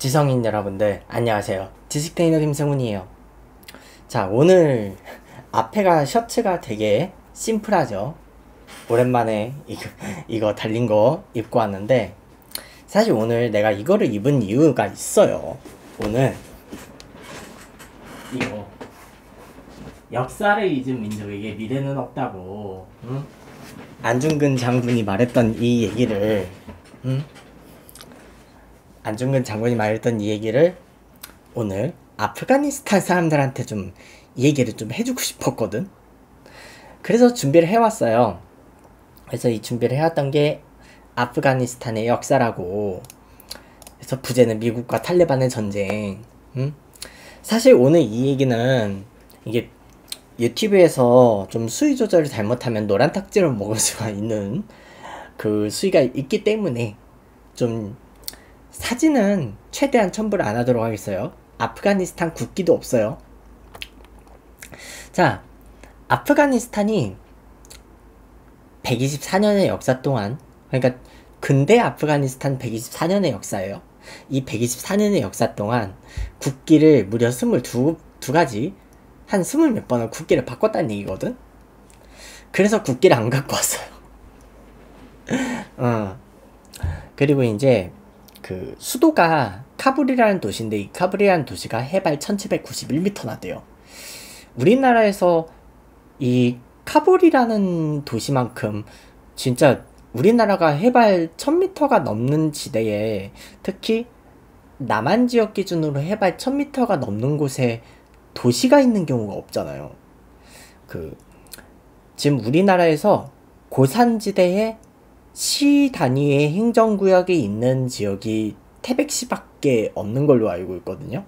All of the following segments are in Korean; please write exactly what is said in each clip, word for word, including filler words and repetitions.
지성인 여러분들 안녕하세요. 지식 트레이너 김승훈이에요. 자, 오늘 앞에가 셔츠가 되게 심플하죠. 오랜만에 이거, 이거 달린 거 입고 왔는데, 사실 오늘 내가 이거를 입은 이유가 있어요. 오늘 이거 역사를 잊은 민족에게 미래는 없다고, 응? 안중근 장군이 말했던 이 얘기를, 응? 안중근 장군이 말했던 이 얘기를 오늘 아프가니스탄 사람들한테 좀 이 얘기를 좀 해주고 싶었거든. 그래서 준비를 해왔어요. 그래서 이 준비를 해왔던 게 아프가니스탄의 역사라고. 그래서 부제는 미국과 탈레반의 전쟁. 응? 사실 오늘 이 얘기는 이게 유튜브에서 좀 수위 조절을 잘못하면 노란 탁지를 먹을 수가 있는 그 수위가 있기 때문에 좀 사진은 최대한 첨부를 안 하도록 하겠어요. 아프가니스탄 국기도 없어요. 자, 아프가니스탄이 백이십사 년의 역사 동안, 그러니까 근대 아프가니스탄 백이십사 년의 역사예요. 이 백이십사 년의 역사 동안 국기를 무려 스물두 두 가지, 한 스물 몇 번을 국기를 바꿨다는 얘기거든. 그래서 국기를 안 갖고 왔어요. 어. 그리고 이제 그 수도가 카불이라는 도시인데, 이 카불이라는 도시가 해발 천칠백구십일 미터나 돼요. 우리나라에서 이 카불이라는 도시만큼 진짜 우리나라가 해발 천 미터가 넘는 지대에, 특히 남한 지역 기준으로 해발 천 미터가 넘는 곳에 도시가 있는 경우가 없잖아요. 그 지금 우리나라에서 고산지대에 시 단위의 행정구역이 있는 지역이 태백시밖에 없는 걸로 알고 있거든요.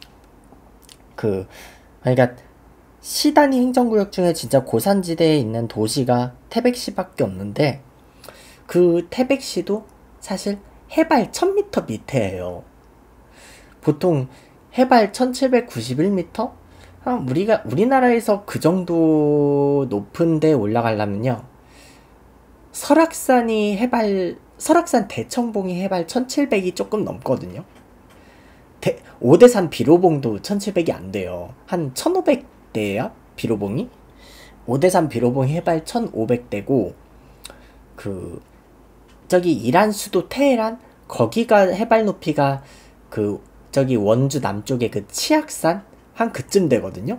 그 그러니까 시 단위 행정구역 중에 진짜 고산지대에 있는 도시가 태백시밖에 없는데, 그 태백시도 사실 해발 천 미터 밑에예요. 보통 해발 천칠백구십일 미터? 아, 우리가 우리나라에서 그 정도 높은 데 올라가려면요, 설악산이 해발, 설악산 대청봉이 해발 천칠백이 조금 넘거든요. 대, 오대산 비로봉도 천칠백이 안 돼요. 한 천오백 대야? 비로봉이? 오대산 비로봉이 해발 천오백 대고, 그, 저기 이란 수도 테헤란? 거기가 해발 높이가 그, 저기 원주 남쪽에 그 치악산? 한 그쯤 되거든요.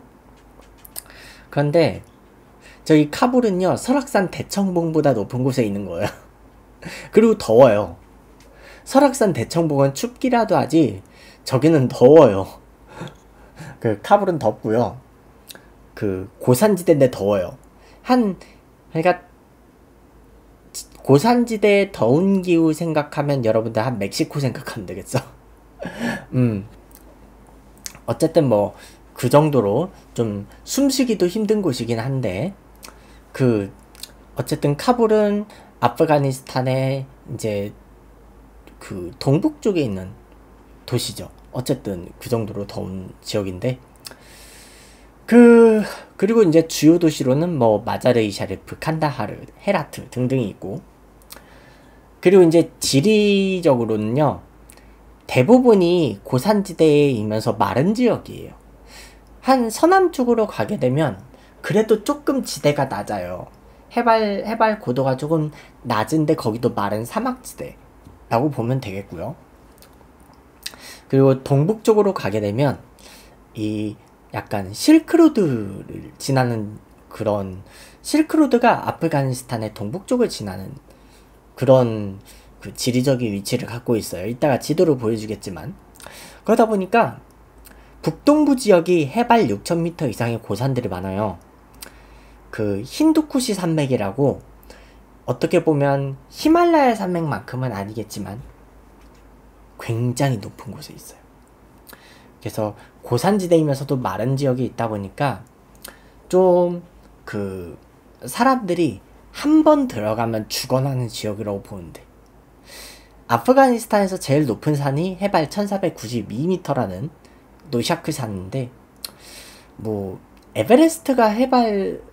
그런데, 저기 카불은요, 설악산 대청봉보다 높은 곳에 있는 거예요. 그리고 더워요. 설악산 대청봉은 춥기라도 하지 저기는 더워요. 그 카불은 덥고요. 그 고산지대인데 더워요. 한 그러니까 고산지대 더운 기후 생각하면 여러분들 한 멕시코 생각하면 되겠어. 음 어쨌든 뭐 그 정도로 좀 숨쉬기도 힘든 곳이긴 한데, 그 어쨌든 카불은 아프가니스탄의 이제 그 동북 쪽에 있는 도시죠. 어쨌든 그 정도로 더운 지역인데, 그 그리고 이제 주요 도시로는 뭐 마자르이 샤리프, 칸다하르, 헤라트 등등이 있고, 그리고 이제 지리적으로는요, 대부분이 고산지대이면서 마른 지역이에요. 한 서남 쪽으로 가게 되면 그래도 조금 지대가 낮아요. 해발, 해발 고도가 조금 낮은데 거기도 마른 사막지대라고 보면 되겠고요. 그리고 동북 쪽으로 가게 되면 이 약간 실크로드를 지나는, 그런 실크로드가 아프가니스탄의 동북 쪽을 지나는 그런 그 지리적인 위치를 갖고 있어요. 이따가 지도로 보여주겠지만, 그러다 보니까 북동부 지역이 해발 육천 미터 이상의 고산들이 많아요. 그 힌두쿠시 산맥이라고, 어떻게 보면 히말라야 산맥만큼은 아니겠지만 굉장히 높은 곳에 있어요. 그래서 고산지대이면서도 마른 지역이 있다 보니까 좀 그 사람들이 한 번 들어가면 죽어나는 지역이라고 보는데, 아프가니스탄에서 제일 높은 산이 해발 천사백구십이 미터라는 노샤크 산인데, 뭐 에베레스트가 해발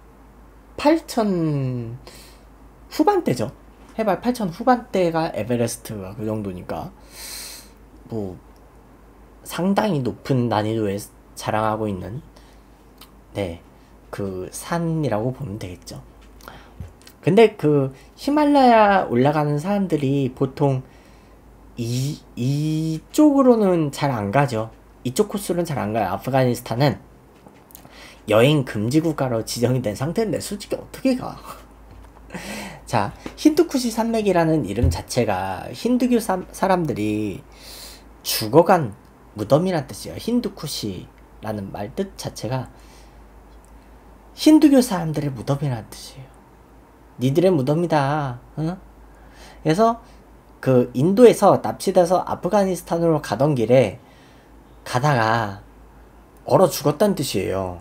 팔천 후반대죠. 해발 팔천 후반대가 에베레스트가 그 정도니까 뭐 상당히 높은 난이도에 자랑하고 있는 네, 그 산이라고 보면 되겠죠. 근데 그 히말라야 올라가는 사람들이 보통 이, 이쪽으로는 잘 안 가죠. 이쪽 코스로는 잘 안 가요. 아프가니스탄은 여행 금지 국가로 지정이 된 상태인데 솔직히 어떻게 가? 자, 힌두쿠시 산맥이라는 이름 자체가 힌두교 사, 사람들이 죽어간 무덤이란 뜻이에요. 힌두쿠시라는 말 뜻 자체가 힌두교 사람들의 무덤이란 뜻이에요. 니들의 무덤이다. 어? 그래서 그 인도에서 납치돼서 아프가니스탄으로 가던 길에 가다가 얼어 죽었다는 뜻이에요.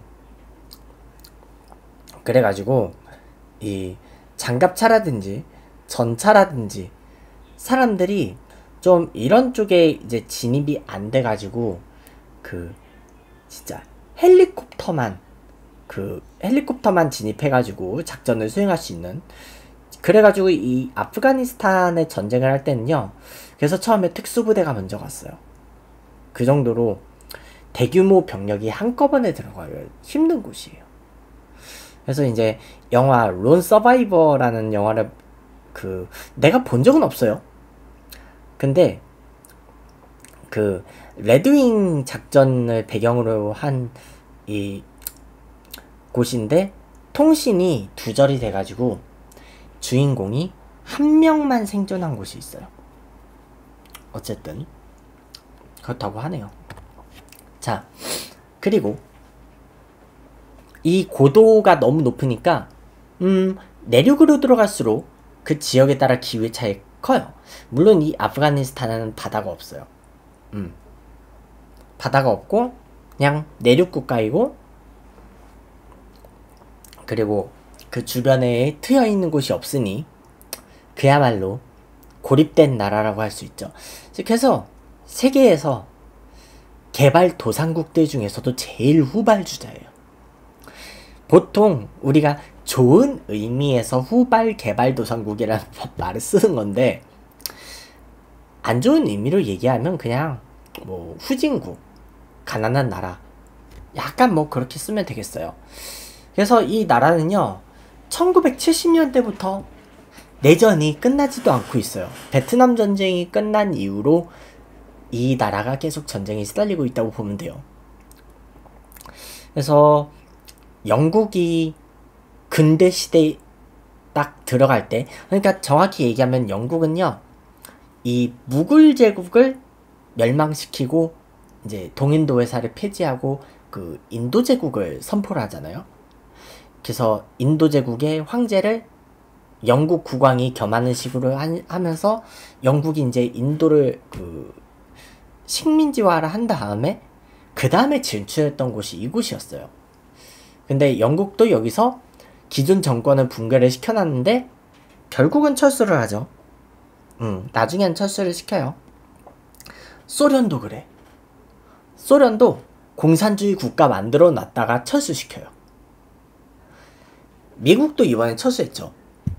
그래가지고 이 장갑차라든지 전차라든지 사람들이 좀 이런 쪽에 이제 진입이 안 돼가지고 그 진짜 헬리콥터만 그 헬리콥터만 진입해가지고 작전을 수행할 수 있는, 그래가지고 이 아프가니스탄의 전쟁을 할 때는요, 그래서 처음에 특수부대가 먼저 갔어요. 그 정도로 대규모 병력이 한꺼번에 들어가요. 힘든 곳이에요. 그래서 이제 영화 론 서바이버라는 영화를 그 내가 본 적은 없어요. 근데 그 레드윙 작전을 배경으로 한 이 곳인데 통신이 두절이 돼가지고 주인공이 한 명만 생존한 곳이 있어요. 어쨌든 그렇다고 하네요. 자, 그리고 이 고도가 너무 높으니까 음 내륙으로 들어갈수록 그 지역에 따라 기후의 차이 커요. 물론 이 아프가니스탄은 바다가 없어요. 음 바다가 없고 그냥 내륙 국가이고, 그리고 그 주변에 트여 있는 곳이 없으니 그야말로 고립된 나라라고 할 수 있죠. 그래서 세계에서 개발도상국들 중에서도 제일 후발주자예요. 보통 우리가 좋은 의미에서 후발 개발도상국이라는 말을 쓰는 건데, 안 좋은 의미로 얘기하면 그냥 뭐 후진국, 가난한 나라, 약간 뭐 그렇게 쓰면 되겠어요. 그래서 이 나라는요, 천구백칠십 년대부터 내전이 끝나지도 않고 있어요. 베트남 전쟁이 끝난 이후로 이 나라가 계속 전쟁에 시달리고 있다고 보면 돼요. 그래서 영국이 근대 시대에 딱 들어갈 때, 그러니까 정확히 얘기하면 영국은요, 이 무굴 제국을 멸망시키고 이제 동인도 회사를 폐지하고 그 인도 제국을 선포를 하잖아요. 그래서 인도 제국의 황제를 영국 국왕이 겸하는 식으로 한, 하면서 영국이 이제 인도를 그 식민지화를 한 다음에 그 다음에 진출했던 곳이 이곳이었어요. 근데 영국도 여기서 기존 정권을 붕괴를 시켜놨는데 결국은 철수를 하죠. 음, 나중엔 철수를 시켜요. 소련도 그래. 소련도 공산주의 국가 만들어 놨다가 철수시켜요. 미국도 이번에 철수했죠.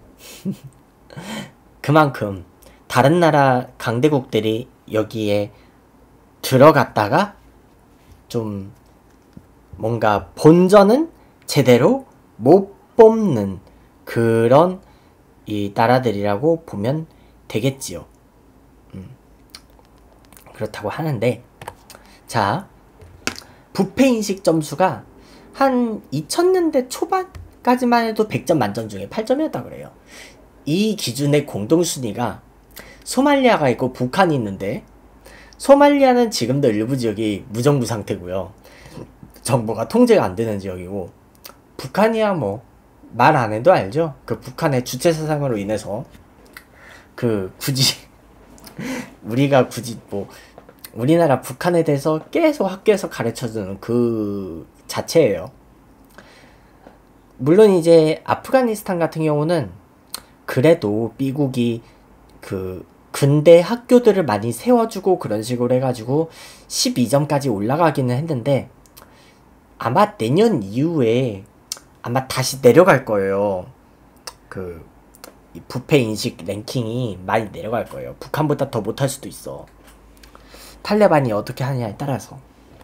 그만큼 다른 나라 강대국들이 여기에 들어갔다가 좀 뭔가 본전은 제대로 못 뽑는 그런 이 나라들이라고 보면 되겠지요. 음, 그렇다고 하는데, 자, 부패인식 점수가 한 이천 년대 초반까지만 해도 백 점 만점 중에 팔 점이었다 그래요. 이 기준의 공동순위가 소말리아가 있고 북한이 있는데, 소말리아는 지금도 일부 지역이 무정부 상태고요. 정부가 통제가 안 되는 지역이고, 북한이야 뭐 말 안 해도 알죠. 그 북한의 주체 사상으로 인해서 그 굳이 우리가 굳이 뭐 우리나라 북한에 대해서 계속 학교에서 가르쳐주는 그 자체예요. 물론 이제 아프가니스탄 같은 경우는 그래도 미국이 그 근대 학교들을 많이 세워주고 그런 식으로 해가지고 십이 점까지 올라가기는 했는데, 아마 내년 이후에 아마 다시 내려갈 거예요. 그 부패 인식 랭킹이 많이 내려갈 거예요. 북한보다 더 못할 수도 있어. 탈레반이 어떻게 하느냐에 따라서.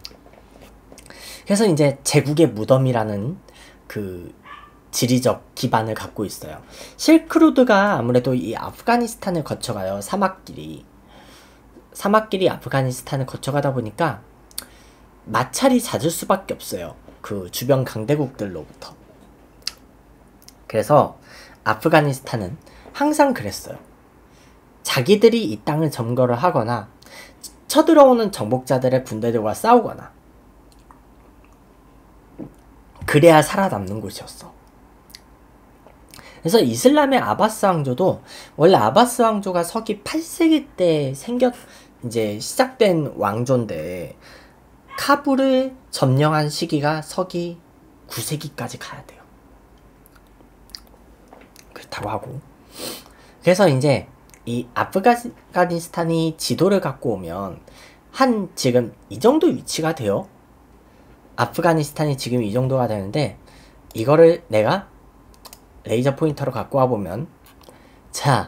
그래서 이제 제국의 무덤이라는 그 지리적 기반을 갖고 있어요. 실크로드가 아무래도 이 아프가니스탄을 거쳐가요. 사막길이. 사막길이 아프가니스탄을 거쳐가다 보니까 마찰이 잦을 수밖에 없어요. 그 주변 강대국들로부터. 그래서 아프가니스탄은 항상 그랬어요. 자기들이 이 땅을 점거를 하거나 쳐들어오는 정복자들의 군대들과 싸우거나 그래야 살아남는 곳이었어. 그래서 이슬람의 아바스 왕조도 원래 아바스 왕조가 서기 팔 세기 때 생겼 이제 시작된 왕조인데 카불을 점령한 시기가 서기 구 세기까지 가야 돼요. 그렇다고 하고. 그래서 이제 이 아프가니스탄이 지도를 갖고 오면 한 지금 이 정도 위치가 돼요. 아프가니스탄이 지금 이 정도가 되는데 이거를 내가 레이저 포인터로 갖고 와보면 자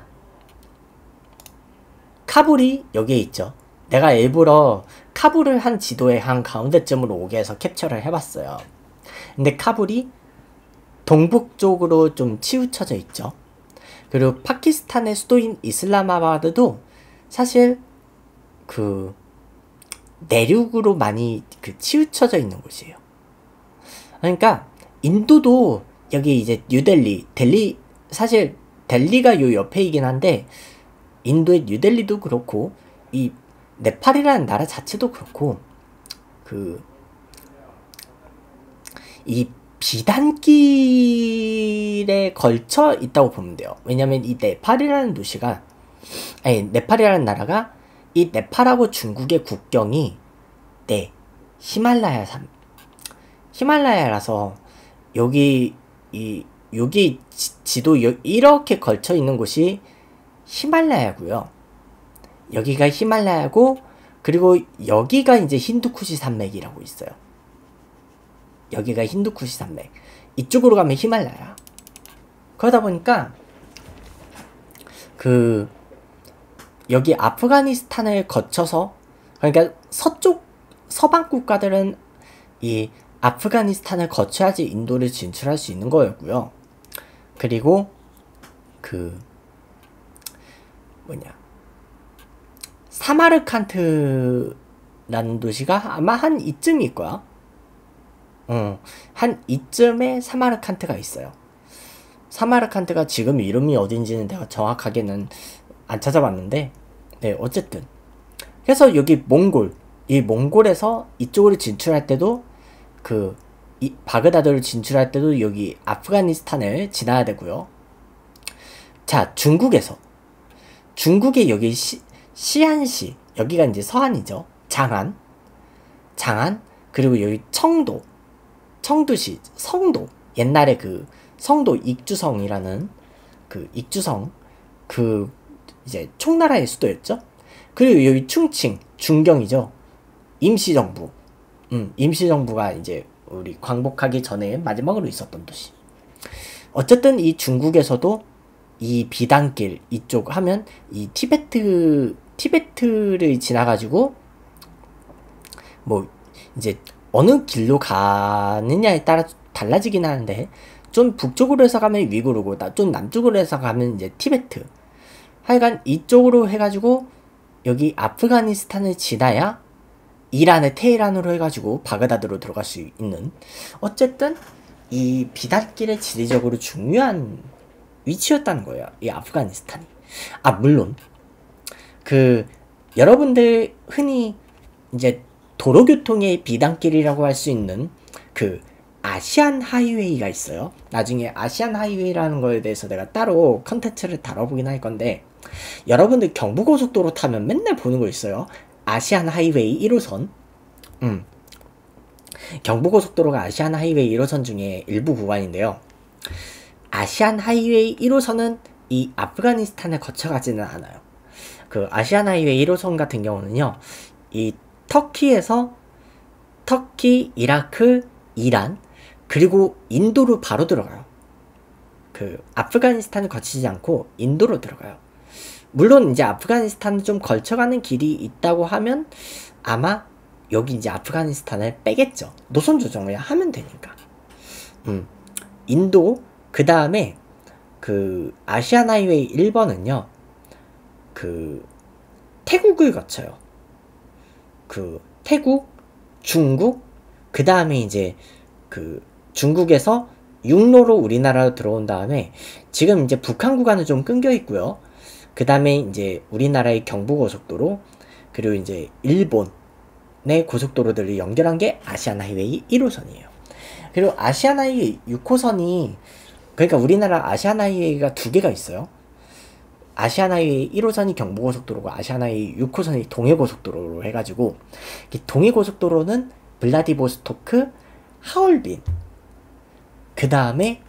카불이 여기에 있죠. 내가 일부러 카불을 한 지도의 한 가운데쯤으로 오게 해서 캡처를 해봤어요. 근데 카불이 동북쪽으로 좀 치우쳐져 있죠. 그리고 파키스탄의 수도인 이슬라마바드도 사실 그 내륙으로 많이 그 치우쳐져 있는 곳이에요. 그러니까 인도도 여기 이제 뉴델리, 델리, 사실 델리가 요 옆에이긴 한데 인도의 뉴델리도 그렇고 이 네팔이라는 나라 자체도 그렇고 그 이 비단길에 걸쳐 있다고 보면 돼요. 왜냐면 이 네팔이라는 도시가 아니 네팔이라는 나라가 이 네팔하고 중국의 국경이 네 히말라야 산 히말라야라서 여기 이 여기 지, 지도 여, 이렇게 걸쳐 있는 곳이 히말라야고요. 여기가 히말라야고 그리고 여기가 이제 힌두쿠시 산맥이라고 있어요. 여기가 힌두쿠시 산맥. 이쪽으로 가면 히말라야. 그러다 보니까 그 여기 아프가니스탄을 거쳐서 그러니까 서쪽 서방 국가들은 이 아프가니스탄을 거쳐야지 인도를 진출할 수 있는 거였고요. 그리고 그 뭐냐 사마르칸트라는 도시가 아마 한 이쯤일 거야. 어, 한 이쯤에 사마르칸트가 있어요. 사마르칸트가 지금 이름이 어딘지는 내가 정확하게는 안 찾아봤는데 네 어쨌든 그래서 여기 몽골 이 몽골에서 이쪽으로 진출할 때도 그 이 바그다드를 진출할 때도 여기 아프가니스탄을 지나야 되고요. 자 중국에서 중국의 여기 시, 시안시 여기가 이제 서안이죠. 장안 장안 그리고 여기 청도 청두시 성도 옛날에 그 성도 익주성이라는 그 익주성 그 이제 총나라의 수도였죠. 그리고 여기 충칭 중경이죠. 임시정부 음, 임시정부가 이제 우리 광복하기 전에 마지막으로 있었던 도시. 어쨌든 이 중국에서도 이 비단길 이쪽 하면 이 티베트 티베트를 지나가지고 뭐 이제 어느 길로 가느냐에 따라 달라지긴 하는데 좀 북쪽으로 해서 가면 위구르고 좀 남쪽으로 해서 가면 이제 티베트. 하여간 이쪽으로 해가지고 여기 아프가니스탄을 지나야 이란의 테헤란으로 해가지고 바그다드로 들어갈 수 있는 어쨌든 이 비단길의 지리적으로 중요한 위치였다는 거예요. 이 아프가니스탄이. 아 물론 그 여러분들 흔히 이제 도로교통의 비단길이라고 할 수 있는 그 아시안 하이웨이가 있어요. 나중에 아시안 하이웨이라는 거에 대해서 내가 따로 컨텐츠를 다뤄보긴 할 건데 여러분들 경부고속도로 타면 맨날 보는 거 있어요. 아시안 하이웨이 일 호선. 음. 경부고속도로가 아시안 하이웨이 일 호선 중에 일부 구간인데요. 아시안 하이웨이 일 호선은 이 아프가니스탄을 거쳐가지는 않아요. 그 아시안 하이웨이 일 호선 같은 경우는요. 이 터키에서 터키, 이라크, 이란 그리고 인도로 바로 들어가요. 그 아프가니스탄을 거치지 않고 인도로 들어가요. 물론 이제 아프가니스탄을 좀 걸쳐가는 길이 있다고 하면 아마 여기 이제 아프가니스탄을 빼겠죠. 노선 조정을 하면 되니까. 음, 인도, 그 다음에 그 아시안 하이웨이 일 번은요, 그 태국을 거쳐요. 그 태국, 중국, 그 다음에 이제 그 중국에서 육로로 우리나라로 들어온 다음에 지금 이제 북한 구간은 좀 끊겨 있고요. 그 다음에 이제 우리나라의 경부고속도로, 그리고 이제 일본의 고속도로들을 연결한 게 아시안 하이웨이 일 호선이에요. 그리고 아시안 하이웨이 육 호선이, 그러니까 우리나라 아시안 하이웨이가 두 개가 있어요. 아시안 하이웨이 일 호선이 경부고속도로고 아시안 하이웨이 육 호선이 동해고속도로로 해가지고, 이 동해고속도로는 블라디보스토크, 하얼빈, 그 다음에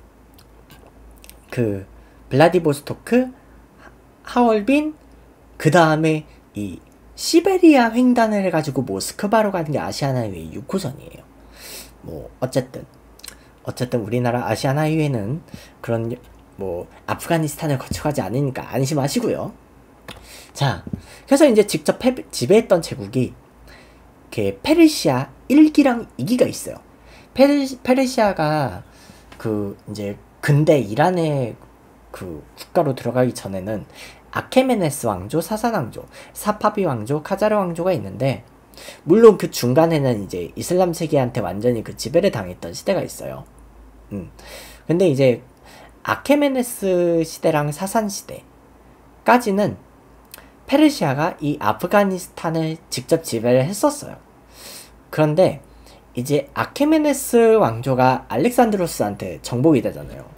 그 블라디보스토크, 하얼빈, 그 다음에 이 시베리아 횡단을 해가지고 모스크바로 가는 게 아시안 하이웨이 육 호선이에요. 뭐 어쨌든 어쨌든 우리나라 아시안 하이웨이는 그런 뭐 아프가니스탄을 거쳐가지 않으니까 안심하시고요. 자, 그래서 이제 직접 패, 지배했던 제국이 그 페르시아 일 기랑 이 기가 있어요. 페르, 페르시아가 그 이제 근대 이란의 그 국가로 들어가기 전에는 아케메네스 왕조, 사산 왕조, 사파비 왕조, 카자르 왕조가 있는데, 물론 그 중간에는 이제 이슬람 세계한테 완전히 그 지배를 당했던 시대가 있어요. 음. 근데 이제 아케메네스 시대랑 사산 시대까지는 페르시아가 이 아프가니스탄을 직접 지배를 했었어요. 그런데 이제 아케메네스 왕조가 알렉산드로스한테 정복이 되잖아요.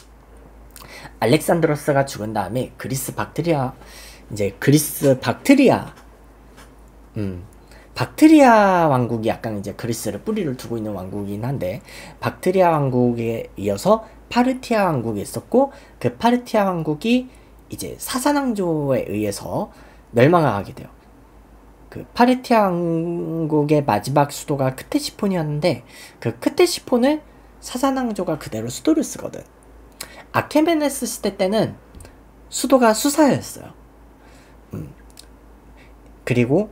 알렉산드로스가 죽은 다음에 그리스 박트리아, 이제 그리스 박트리아, 음, 박트리아 왕국이 약간 이제 그리스를 뿌리를 두고 있는 왕국이긴 한데, 박트리아 왕국에 이어서 파르티아 왕국이 있었고, 그 파르티아 왕국이 이제 사산 왕조에 의해서 멸망하게 돼요. 그 파르티아 왕국의 마지막 수도가 크테시폰이었는데, 그 크테시폰을 사산 왕조가 그대로 수도를 쓰거든. 아케메네스 시대 때는 수도가 수사였어요. 음. 그리고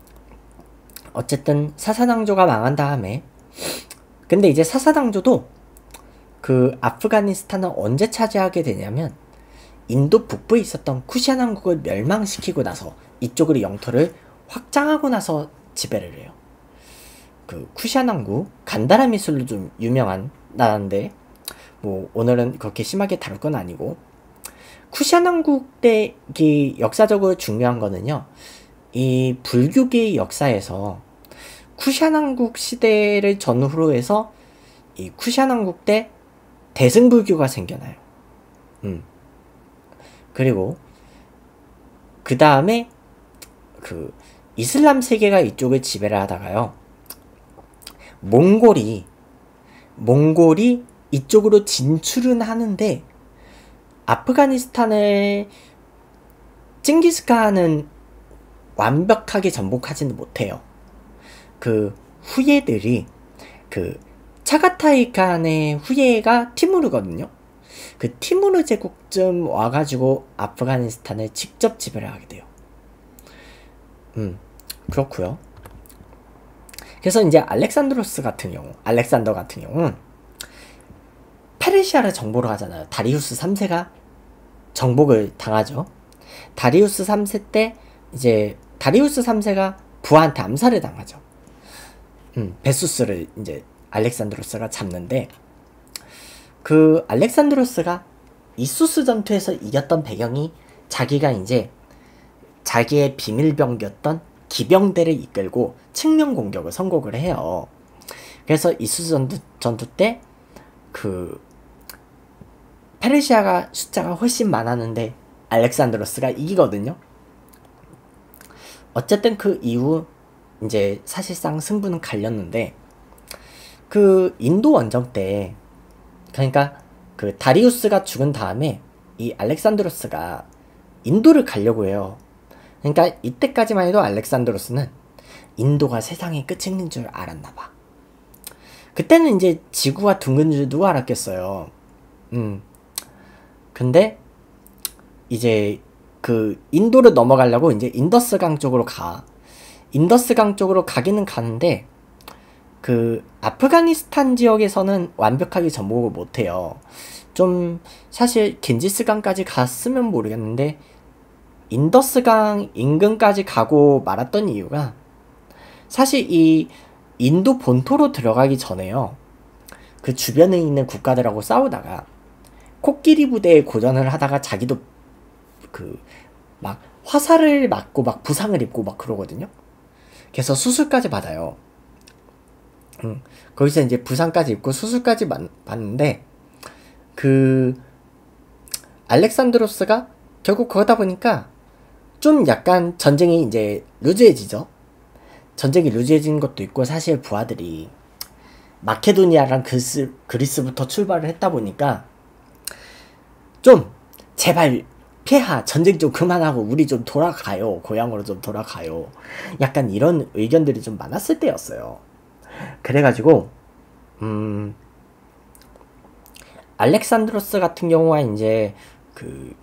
어쨌든 사사당조가 망한 다음에, 근데 이제 사사당조도 그 아프가니스탄을 언제 차지하게 되냐면 인도 북부에 있었던 쿠시안 왕국을 멸망시키고 나서 이쪽으로 영토를 확장하고 나서 지배를 해요. 그 쿠시안 왕국, 간다라 미술로 좀 유명한 나라인데 뭐 오늘은 그렇게 심하게 다룰 건 아니고, 쿠시안 왕국 때 이 역사적으로 중요한 거는요, 이 불교계의 역사에서 쿠시안 왕국 시대를 전후로 해서 이 쿠시안 왕국 때 대승불교가 생겨나요. 음. 그리고 그 다음에 그 이슬람 세계가 이쪽을 지배를 하다가요, 몽골이 몽골이 이쪽으로 진출은 하는데 아프가니스탄을 징기스칸은 완벽하게 정복하지는 못해요. 그 후예들이, 그 차가타이 칸의 후예가 티무르거든요. 그 티무르 제국쯤 와가지고 아프가니스탄을 직접 지배를 하게 돼요. 음, 그렇고요. 그래서 이제 알렉산드로스 같은 경우, 알렉산더 같은 경우는 페르시아를 정보로 가잖아요. 다리우스 삼 세가 정복을 당하죠. 다리우스 삼 세 때 이제 다리우스 삼 세가 부하한테 암살을 당하죠. 음, 베수스를 이제 알렉산드로스가 잡는데, 그 알렉산드로스가 이수스 전투에서 이겼던 배경이 자기가 이제 자기의 비밀병기였던 기병대를 이끌고 측면 공격을 성공을 해요. 그래서 이수스 전투, 전투 때 그 페르시아가 숫자가 훨씬 많았는데 알렉산드로스가 이기거든요. 어쨌든 그 이후 이제 사실상 승부는 갈렸는데, 그 인도 원정 때, 그러니까 그 다리우스가 죽은 다음에 이 알렉산드로스가 인도를 가려고 해요. 그러니까 이때까지만 해도 알렉산드로스는 인도가 세상의 끝인 줄 알았나봐. 그때는 이제 지구가 둥근 줄 누가 알았겠어요. 음. 근데 이제 그 인도를 넘어가려고 이제 인더스강 쪽으로 가. 인더스강 쪽으로 가기는 가는데 그 아프가니스탄 지역에서는 완벽하게 접목을 못해요. 좀 사실 겐지스강까지 갔으면 모르겠는데 인더스강 인근까지 가고 말았던 이유가 사실 이 인도 본토로 들어가기 전에요. 그 주변에 있는 국가들하고 싸우다가 코끼리 부대에 고전을 하다가 자기도 그 막 화살을 맞고 막 부상을 입고 막 그러거든요. 그래서 수술까지 받아요. 음, 거기서 이제 부상까지 입고 수술까지 받, 받는데 그 알렉산드로스가 결국 그러다 보니까 좀 약간 전쟁이 이제 루즈해지죠. 전쟁이 루즈해진 것도 있고 사실 부하들이 마케도니아랑 그리스, 그리스부터 출발을 했다 보니까 좀 제발 폐하 전쟁 좀 그만하고 우리 좀 돌아가요. 고향으로 좀 돌아가요. 약간 이런 의견들이 좀 많았을 때였어요. 그래가지고 음 알렉산드로스 같은 경우가 이제 그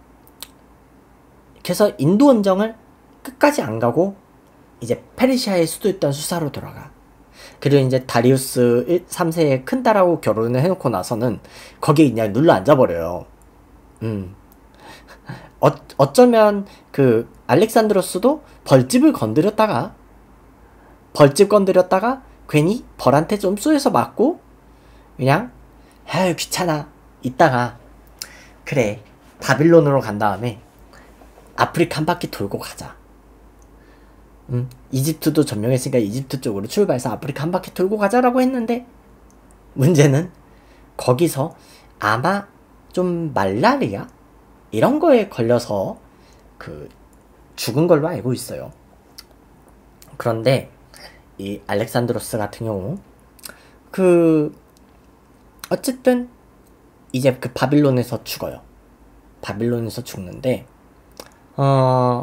그래서 인도 원정을 끝까지 안 가고 이제 페르시아의 수도였던 수사로 돌아가. 그리고 이제 다리우스 삼 세의 큰딸하고 결혼을 해놓고 나서는 거기에 그냥 눌러 앉아버려요. 음. 어, 어쩌면 그 알렉산드로스도 벌집을 건드렸다가 벌집 건드렸다가 괜히 벌한테 좀 쏘여서 맞고 그냥 아유 귀찮아 이따가 그래 바빌론으로 간 다음에 아프리카 한 바퀴 돌고 가자. 음, 이집트도 점령했으니까 이집트 쪽으로 출발해서 아프리카 한 바퀴 돌고 가자라고 했는데 문제는 거기서 아마 좀 말라리아 이런 거에 걸려서 그 죽은 걸로 알고 있어요. 그런데 이 알렉산드로스 같은 경우 그 어쨌든 이제 그 바빌론에서 죽어요. 바빌론에서 죽는데 어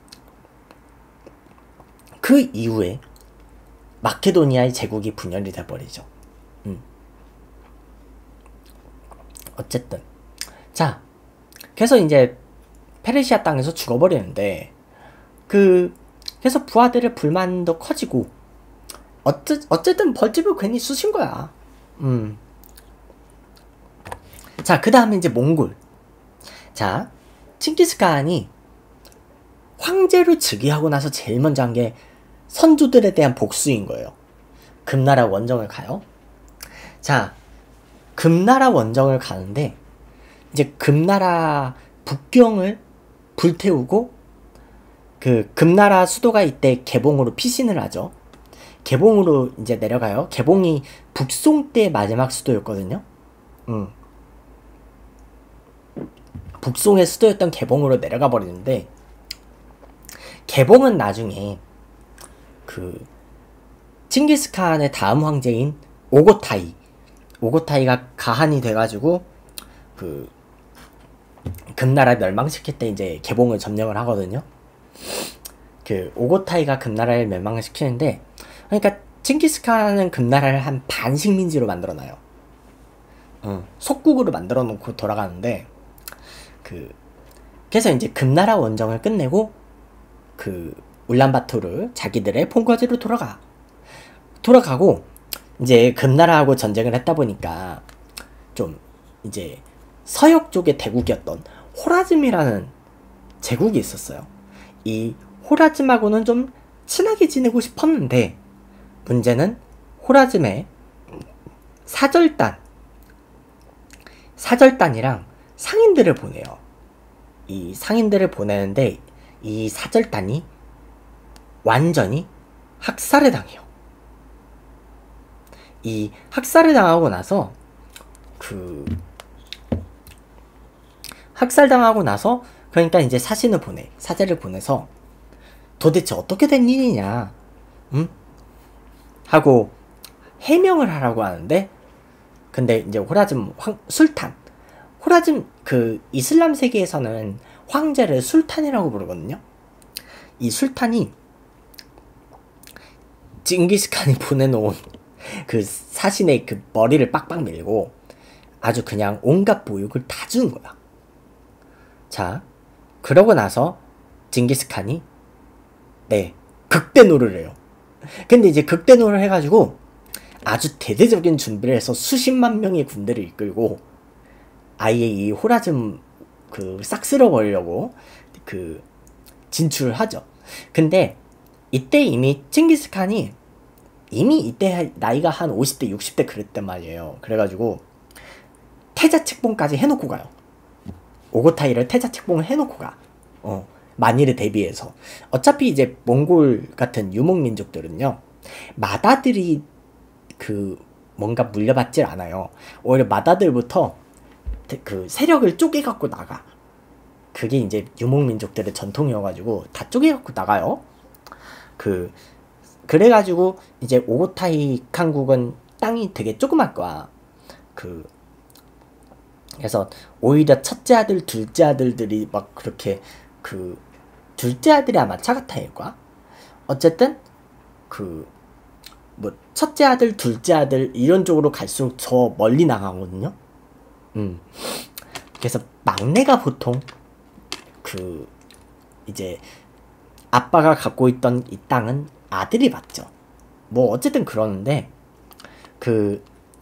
그 이후에 마케도니아의 제국이 분열이 돼버리죠. 음. 어쨌든 자 그래서 이제 페르시아 땅에서 죽어버리는데 그 그래서 부하들의 불만도 커지고 어째, 어쨌든 벌집을 괜히 쑤신 거야. 음. 자 그 다음에 이제 몽골. 자 칭기스칸이 황제를 즉위하고 나서 제일 먼저 한 게 선조들에 대한 복수인 거예요. 금나라 원정을 가요. 자, 금나라 원정을 가는데 이제 금나라 북경을 불태우고 그 금나라 수도가 이때 개봉으로 피신을 하죠. 개봉으로 이제 내려가요. 개봉이 북송 때 마지막 수도였거든요. 음. 북송의 수도였던 개봉으로 내려가 버리는데 개봉은 나중에 그 칭기스칸의 다음 황제인 오고타이 오고타이가 가한이 돼가지고 그 금나라 멸망시킬 때 이제 개봉을 점령을 하거든요. 그 오고타이가 금나라를 멸망을 시키는데 그러니까 칭기스칸은 금나라를 한 반식민지로 만들어놔요. 어, 속국으로 만들어 놓고 돌아가는데 그 그래서 이제 금나라 원정을 끝내고 그 울란바토르 자기들의 본거지로 돌아가 돌아가고 이제 금나라하고 전쟁을 했다 보니까 좀 이제 서역 쪽의 대국이었던 호라즘이라는 제국이 있었어요. 이 호라즘하고는 좀 친하게 지내고 싶었는데 문제는 호라즘에 사절단 사절단이랑 상인들을 보내요. 이 상인들을 보내는데 이 사절단이 완전히 학살을 당해요. 이 학살을 당하고 나서 그 학살당하고 나서 그러니까 이제 사신을 보내 사제를 보내서 도대체 어떻게 된 일이냐 음? 하고 해명을 하라고 하는데 근데 이제 호라즘 황, 술탄 호라즘 그 이슬람 세계에서는 황제를 술탄이라고 부르거든요. 이 술탄이 징기스칸이 보내놓은 그 사신의 그 머리를 빡빡 밀고 아주 그냥 온갖 보육을 다 준 거야. 자 그러고 나서 징기스칸이 네 극대노를 해요. 근데 이제 극대노를 해가지고 아주 대대적인 준비를 해서 수십만 명의 군대를 이끌고 아예 이 호라즘 그 싹 쓸어버리려고 그 진출을 하죠. 근데 이때 이미 칭기스칸이 이미 이때 나이가 한 오십 대 육십 대 그랬단 말이에요. 그래가지고 태자 책봉까지 해놓고 가요. 오고타이를 태자 책봉을 해놓고 가. 어, 만일에 대비해서. 어차피 이제 몽골 같은 유목민족들은요, 마다들이 그 뭔가 물려받질 않아요. 오히려 마다들부터 그 세력을 쪼개갖고 나가. 그게 이제 유목민족들의 전통이어가지고 다 쪼개갖고 나가요. 그 그래가지고 이제 오고타이 칸국은 땅이 되게 조그만 거야. 그 그래서 오히려 첫째 아들, 둘째 아들들이 막 그렇게 그 둘째 아들이 아마 차가타일 거야. 어쨌든 그 뭐 첫째 아들, 둘째 아들 이런 쪽으로 갈수록 저 멀리 나가거든요. 음. 그래서 막내가 보통 그 이제 아빠가 갖고 있던 이 땅은 아들이 받죠. 뭐 어쨌든 그러는데 그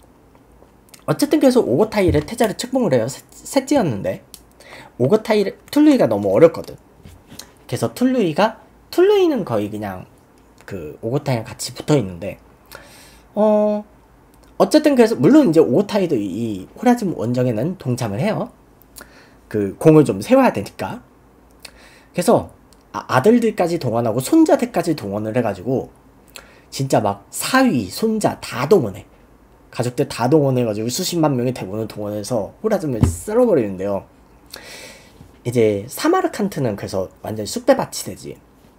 어쨌든 그래서 오고타이를 태자를 책봉을 해요. 셋째였는데 오고타이를 툴루이가 너무 어렸거든. 그래서 툴루이가 툴루이는 거의 그냥 그 오고타이랑 같이 붙어 있는데 어 어쨌든 그래서 물론 이제 오고타이도 이 호라즘 원정에는 동참을 해요. 그 공을 좀 세워야 되니까. 그래서 아, 아들들까지 동원하고 손자들까지 동원을 해가지고 진짜 막 사위, 손자 다 동원해. 가족들 다 동원해가지고 수십만 명의 대군을 동원해서 호라즘을 쓸어버리는데요. 이제 사마르칸트는 그래서 완전 쑥대밭이 되지.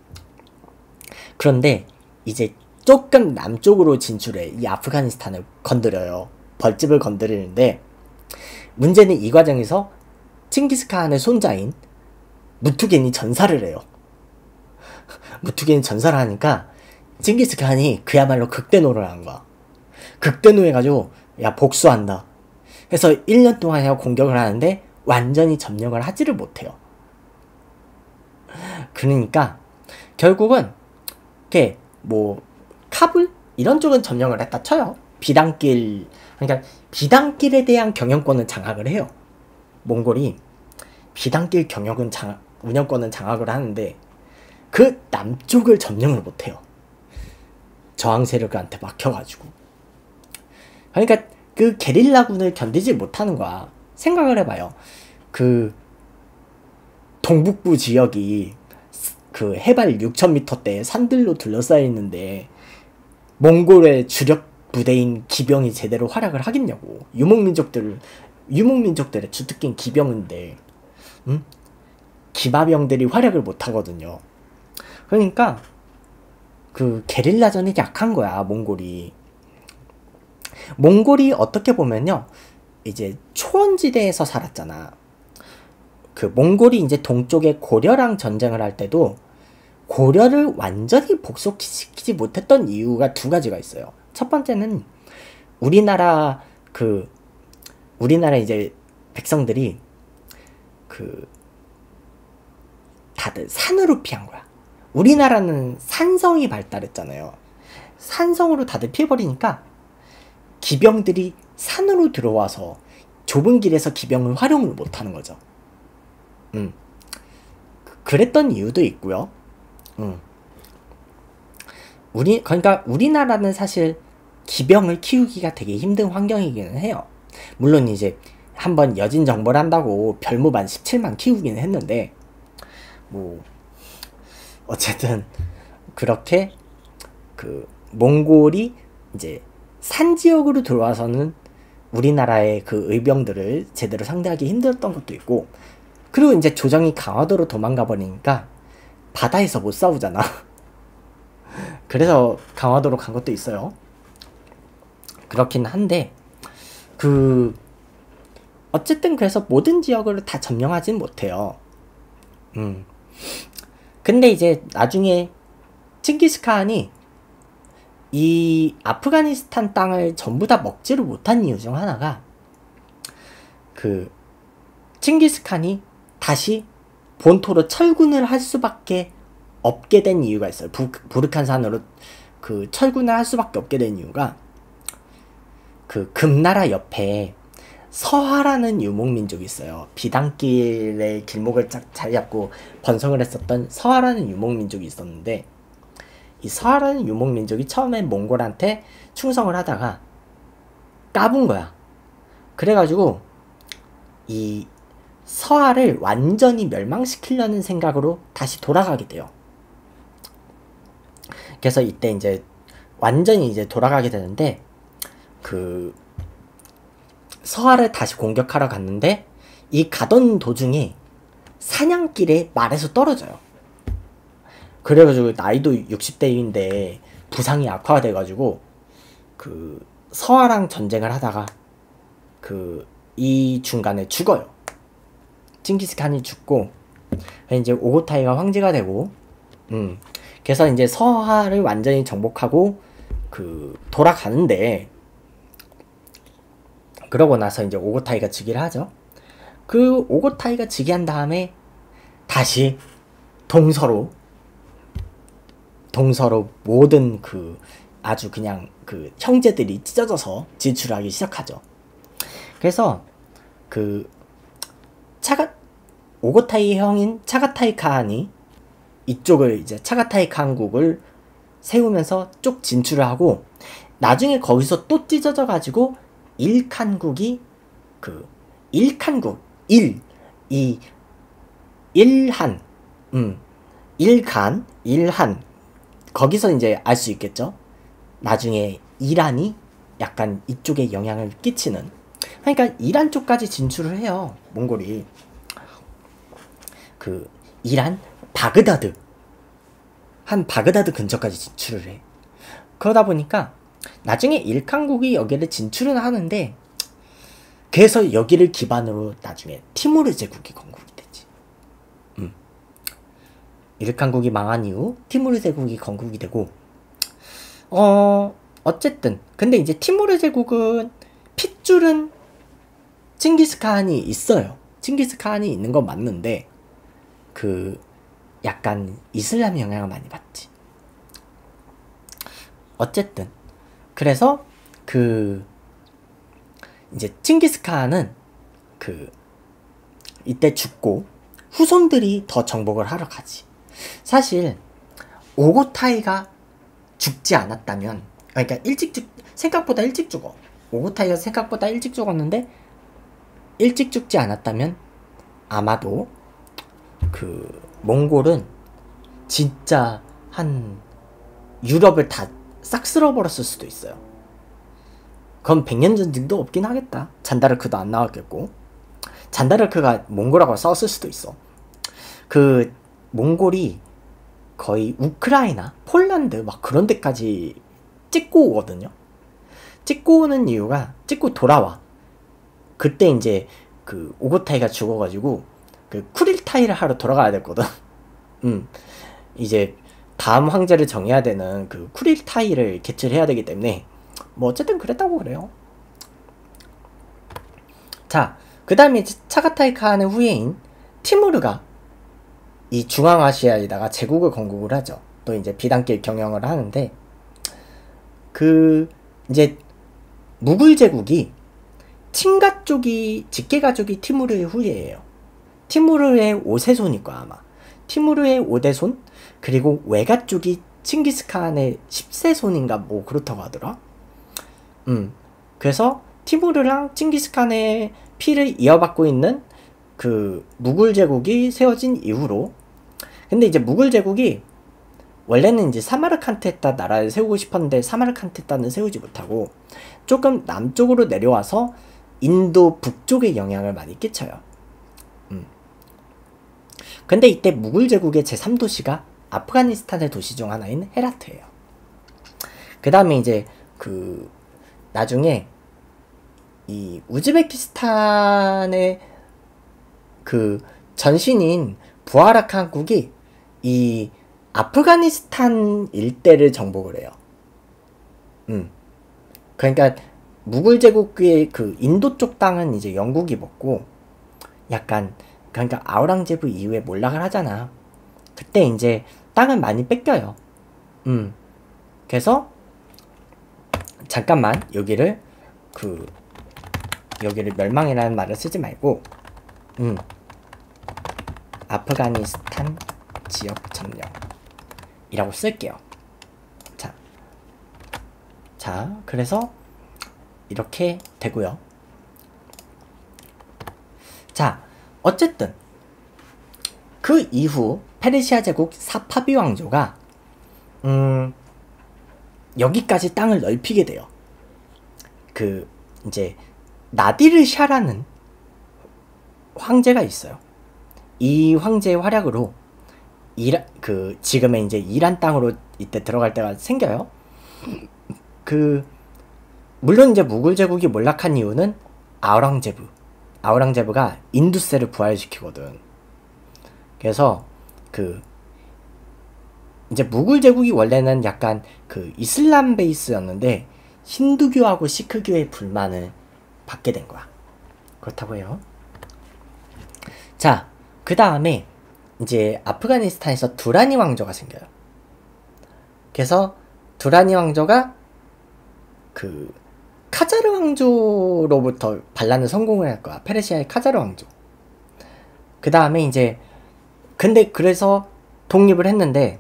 그런데 이제 조금 남쪽으로 진출해 이 아프가니스탄을 건드려요. 벌집을 건드리는데 문제는 이 과정에서 칭기스칸의 손자인 무투겐이 전사를 해요. 무투겐이 전사를 하니까 칭기스칸이 그야말로 극대노를 한 거야. 극대노 해가지고 야 복수한다 해서 일 년 동안 공격을 하는데 완전히 점령을 하지를 못해요. 그러니까 결국은 이렇게 뭐 카불 이런 쪽은 점령을 했다 쳐요. 비단길 그러니까 비단길에 대한 경영권은 장악을 해요. 몽골이 비단길 경영은 장, 운영권은 장악을 하는데 그 남쪽을 점령을 못해요. 저항 세력한테 막혀가지고. 그러니까 그 게릴라군을 견디지 못하는 거야. 생각을 해봐요. 그 동북부 지역이 그 해발 육천 미터대 산들로 둘러싸여 있는데 몽골의 주력 부대인 기병이 제대로 활약을 하겠냐고. 유목민족들 유목민족들의 주특기인 기병인데 음? 기마병들이 활약을 못하거든요. 그러니까 그 게릴라전이 약한 거야. 몽골이 몽골이 어떻게 보면요 이제 초원지대에서 살았잖아. 그 몽골이 이제 동쪽에 고려랑 전쟁을 할 때도 고려를 완전히 복속시키지 못했던 이유가 두 가지가 있어요. 첫 번째는 우리나라 그 우리나라 이제 백성들이 그 다들 산으로 피한 거야. 우리나라는 산성이 발달했잖아요. 산성으로 다들 피해버리니까 기병들이 산으로 들어와서 좁은 길에서 기병을 활용을 못하는 거죠. 음. 그랬던 이유도 있고요. 음. 우리 그러니까 우리나라는 사실 기병을 키우기가 되게 힘든 환경이기는 해요. 물론 이제 한번 여진 정벌 한다고 별무반 십칠만 키우기는 했는데 뭐 어쨌든 그렇게 그 몽골이 이제 산 지역으로 들어와서는 우리나라의 그 의병들을 제대로 상대하기 힘들었던 것도 있고 그리고 이제 조정이 강화도로 도망가 버리니까 바다에서 못 싸우잖아. 그래서 강화도로 간 것도 있어요. 그렇긴 한데 그 어쨌든 그래서 모든 지역을 다 점령하진 못해요. 음. 근데 이제 나중에 칭기스칸이 이 아프가니스탄 땅을 전부 다 먹지를 못한 이유 중 하나가 그 칭기스칸이 다시 본토로 철군을 할 수밖에 없게 된 이유가 있어요. 부, 부르칸산으로 그 철군을 할 수밖에 없게 된 이유가 그 금나라 옆에 서하라는 유목민족이 있어요. 비단길의 길목을 쫙 자리 잡고 번성을 했었던 서하라는 유목민족이 있었는데, 이 서하라는 유목민족이 처음에 몽골한테 충성을 하다가 까분 거야. 그래가지고 이 서하를 완전히 멸망시키려는 생각으로 다시 돌아가게 돼요. 그래서 이때 이제 완전히 이제 돌아가게 되는데, 그 서하를 다시 공격하러 갔는데 이 가던 도중에 사냥길에 말에서 떨어져요. 그래가지고 나이도 육십 대인데 부상이 악화가 돼가지고 그 서하랑 전쟁을 하다가 그 이 중간에 죽어요. 칭기스칸이 죽고 이제 오고타이가 황제가 되고, 음 그래서 이제 서하를 완전히 정복하고 그 돌아가는데, 그러고 나서 이제 오고타이가 즉위를 하죠. 그 오고타이가 즉위한 다음에 다시 동서로 동서로 모든 그 아주 그냥 그 형제들이 찢어져서 진출하기 시작하죠. 그래서 그 차가 오고타이 형인 차가타이 칸이 이쪽을 이제 차가타이 칸국을 세우면서 쭉 진출을 하고, 나중에 거기서 또 찢어져 가지고 일칸국이 그 일칸국 일 이 일한 음 일간 일한 거기서 이제 알 수 있겠죠. 나중에 이란이 약간 이쪽에 영향을 끼치는, 그러니까 이란 쪽까지 진출을 해요. 몽골이 그 이란 바그다드 한 바그다드 근처까지 진출을 해. 그러다 보니까 나중에 일칸국이 여기를 진출은 하는데, 그래서 여기를 기반으로 나중에 티무르 제국이 건국이 되지. 음. 일칸국이 망한 이후 티무르 제국이 건국이 되고, 어 어쨌든 근데 이제 티무르 제국은 핏줄은 칭기스칸이 있어요. 칭기스칸이 있는 건 맞는데 그 약간 이슬람 영향을 많이 받지. 어쨌든 그래서 그 이제 칭기스칸은 그 이때 죽고 후손들이 더 정복을 하러 가지. 사실 오고타이가 죽지 않았다면, 그러니까 일찍 죽 생각보다 일찍 죽어. 오고타이가 생각보다 일찍 죽었는데 일찍 죽지 않았다면 아마도 그 몽골은 진짜 한 유럽을 다 싹 쓸어버렸을 수도 있어요. 그럼 백년 전쟁도 없긴 하겠다. 잔다르크도 안 나왔겠고, 잔다르크가 몽골하고 싸웠을 수도 있어. 그 몽골이 거의 우크라이나, 폴란드 막 그런 데까지 찍고 오거든요. 찍고 오는 이유가, 찍고 돌아와. 그때 이제 그 오고타이가 죽어가지고 그 쿠릴타이를 하러 돌아가야 됐거든. 음 이제 다음 황제를 정해야 되는 그 쿠릴타이를 개최를 해야 되기 때문에 뭐 어쨌든 그랬다고 그래요. 자, 그 다음에 차가타이 칸의 후예인 티무르가 이 중앙아시아에다가 제국을 건국을 하죠. 또 이제 비단길 경영을 하는데, 그 이제 무굴 제국이 칭가 쪽이 직계 가족이 티무르의 후예예요. 티무르의 오세손일 거야 아마. 티무르의 오대손, 그리고 외가 쪽이 칭기스칸의 십세손인가 뭐 그렇다고 하더라. 음 그래서 티무르랑 칭기스칸의 피를 이어받고 있는 그 무굴 제국이 세워진 이후로, 근데 이제 무굴 제국이 원래는 이제 사마르칸테타 나라를 세우고 싶었는데 사마르칸테타는 세우지 못하고 조금 남쪽으로 내려와서 인도 북쪽에 영향을 많이 끼쳐요. 음. 근데 이때 무굴 제국의 제삼 도시가 아프가니스탄의 도시 중 하나인 헤라트예요. 그 다음에 이제 그 나중에 이 우즈베키스탄의 그 전신인 부하라칸국이 이 아프가니스탄 일대를 정복을 해요. 음. 그러니까 무굴 제국의 그 인도 쪽 땅은 이제 영국이 먹고, 약간 그러니까 아우랑제브 이후에 몰락을 하잖아. 그때 이제 땅을 많이 뺏겨요. 음. 그래서 잠깐만 여기를 그 여기를 멸망이라는 말을 쓰지 말고 음. 아프가니스탄 지역 점령이라고 쓸게요. 자, 자, 그래서 이렇게 되고요. 자, 어쨌든 그 이후 페르시아 제국 사파비 왕조가 음, 여기까지 땅을 넓히게 돼요. 그 이제 나디르 샤라는 황제가 있어요. 이 황제의 활약으로 이란 그 지금의 이제 이란 땅으로 이때 들어갈 때가 생겨요. 그 물론 이제 무굴 제국이 몰락한 이유는 아우랑제브 아우랑제브가 인두세를 부활시키거든. 그래서 그 이제 무굴 제국이 원래는 약간 그 이슬람 베이스였는데 힌두교하고 시크교의 불만을 받게 된 거야. 그렇다고 해요. 자, 그 다음에 이제 아프가니스탄에서 두라니 왕조가 생겨요. 그래서 두라니 왕조가 그 카자르 왕조로부터 반란을 성공을 할 거야. 페르시아의 카자르 왕조. 그 다음에 이제 근데 그래서 독립을 했는데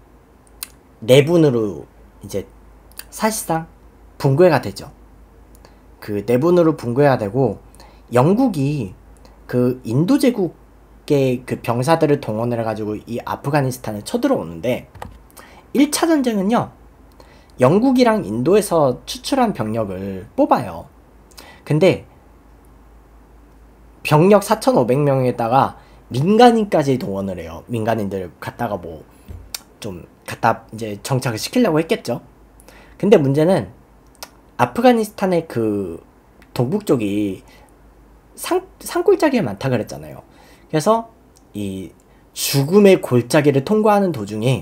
내분으로 이제 사실상 붕괴가 되죠. 그 내분으로 붕괴가 되고 영국이 그 인도 제국의 그 병사들을 동원을 해가지고 이 아프가니스탄에 쳐들어오는데 일 차 전쟁은요 영국이랑 인도에서 추출한 병력을 뽑아요. 근데 병력 사천오백 명에다가 민간인까지 동원을 해요. 민간인들 갖다가 뭐 좀 갖다 이제 정착을 시키려고 했겠죠. 근데 문제는 아프가니스탄의 그 동북 쪽이 산, 산골짜기가 많다 그랬잖아요. 그래서 이 죽음의 골짜기를 통과하는 도중에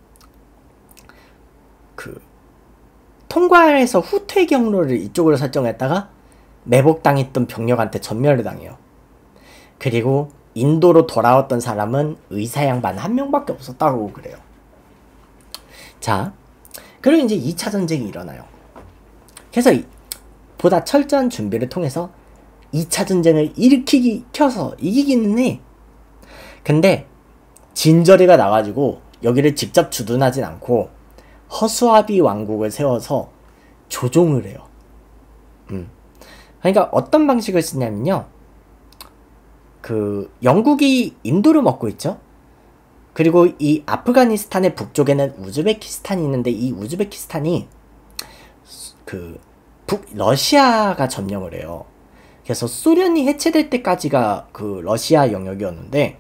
그 통과해서 후퇴 경로를 이쪽으로 설정했다가 매복당했던 병력한테 전멸을 당해요. 그리고 인도로 돌아왔던 사람은 의사 양반 한 명밖에 없었다고 그래요. 자, 그리고 이제 이 차 전쟁이 일어나요. 그래서 이, 보다 철저한 준비를 통해서 이 차 전쟁을 일으키기 켜서 이기기는 해. 근데 진저리가 나가지고 여기를 직접 주둔하진 않고 허수아비 왕국을 세워서 조종을 해요. 음. 그러니까 어떤 방식을 쓰냐면요. 그 영국이 인도를 먹고 있죠. 그리고 이 아프가니스탄의 북쪽에는 우즈베키스탄이 있는데 이 우즈베키스탄이 그 북 러시아가 점령을 해요. 그래서 소련이 해체될 때까지가 그 러시아 영역이었는데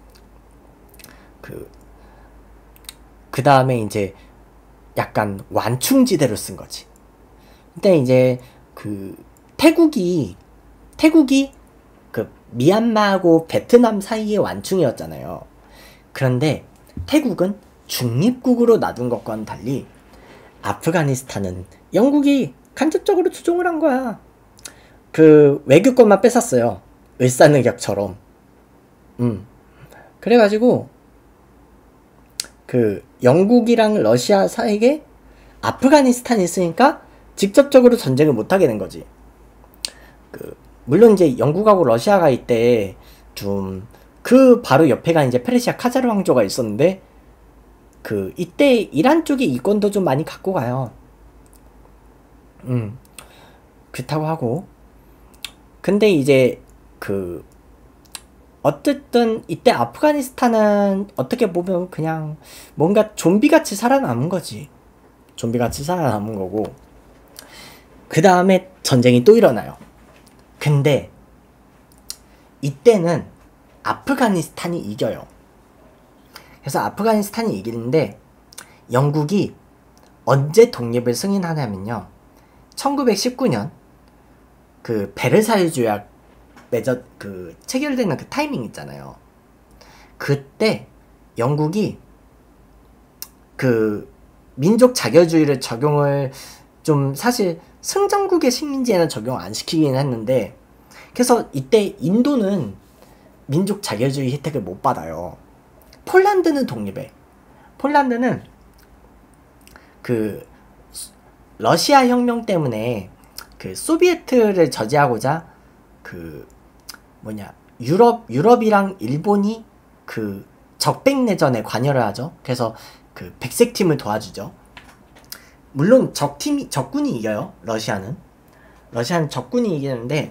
그 그 다음에 이제 약간 완충지대로 쓴 거지. 근데 이제 그 태국이 태국이 그 미얀마하고 베트남 사이의 완충이었잖아요. 그런데 태국은 중립국으로 놔둔 것과는 달리 아프가니스탄은 영국이 간접적으로 추종을 한 거야. 그 외교권만 뺏었어요. 을사늑약처럼. 음. 그래가지고 그 영국이랑 러시아 사이에 아프가니스탄이 있으니까 직접적으로 전쟁을 못하게 된 거지. 그 물론 이제 영국하고 러시아가 이때 좀 그 바로 옆에가 이제 페르시아 카자르 왕조가 있었는데 그 이때 이란 쪽이 이권도 좀 많이 갖고 가요. 음 그렇다고 하고 근데 이제 그 어쨌든 이때 아프가니스탄은 어떻게 보면 그냥 뭔가 좀비같이 살아남은 거지. 좀비같이 살아남은 거고 그 다음에 전쟁이 또 일어나요. 근데 이때는 아프가니스탄이 이겨요. 그래서 아프가니스탄이 이기는데 영국이 언제 독립을 승인하냐면요. 천구백십구 년 그 베르사유 조약 맺어 그 체결되는 그 타이밍 있잖아요. 그때 영국이 그 민족 자결주의를 적용을 좀 사실 승전국의 식민지에는 적용 안 시키긴 했는데 그래서 이때 인도는 민족 자결주의 혜택을 못 받아요. 폴란드는 독립해. 폴란드는 그 러시아 혁명 때문에 그 소비에트를 저지하고자 그 뭐냐 유럽 유럽이랑 일본이 그 적백내전에 관여를 하죠. 그래서 그 백색팀을 도와주죠. 물론 적팀이 적군이 이겨요. 러시아는 러시아는 적군이 이기는데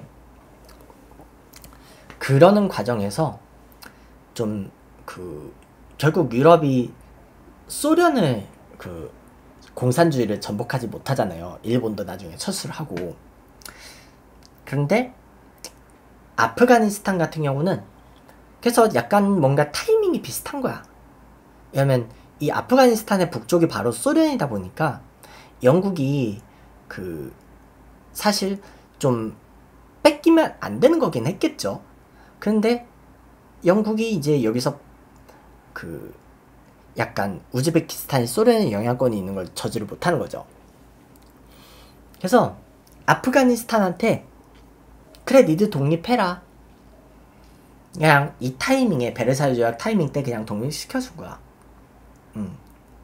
그러는 과정에서 좀 그 결국 유럽이 소련을 그 공산주의를 전복하지 못하잖아요. 일본도 나중에 철수를 하고. 그런데 아프가니스탄 같은 경우는 그래서 약간 뭔가 타이밍이 비슷한 거야. 왜냐면 이 아프가니스탄의 북쪽이 바로 소련이다 보니까 영국이 그 사실 좀 뺏기면 안 되는 거긴 했겠죠. 그런데 영국이 이제 여기서 그 약간 우즈베키스탄이 소련의 영향권이 있는 걸 저지를 못하는 거죠. 그래서 아프가니스탄한테 그래 니들 독립해라. 그냥 이 타이밍에 베르사유 조약 타이밍 때 그냥 독립시켜준 거야. 음.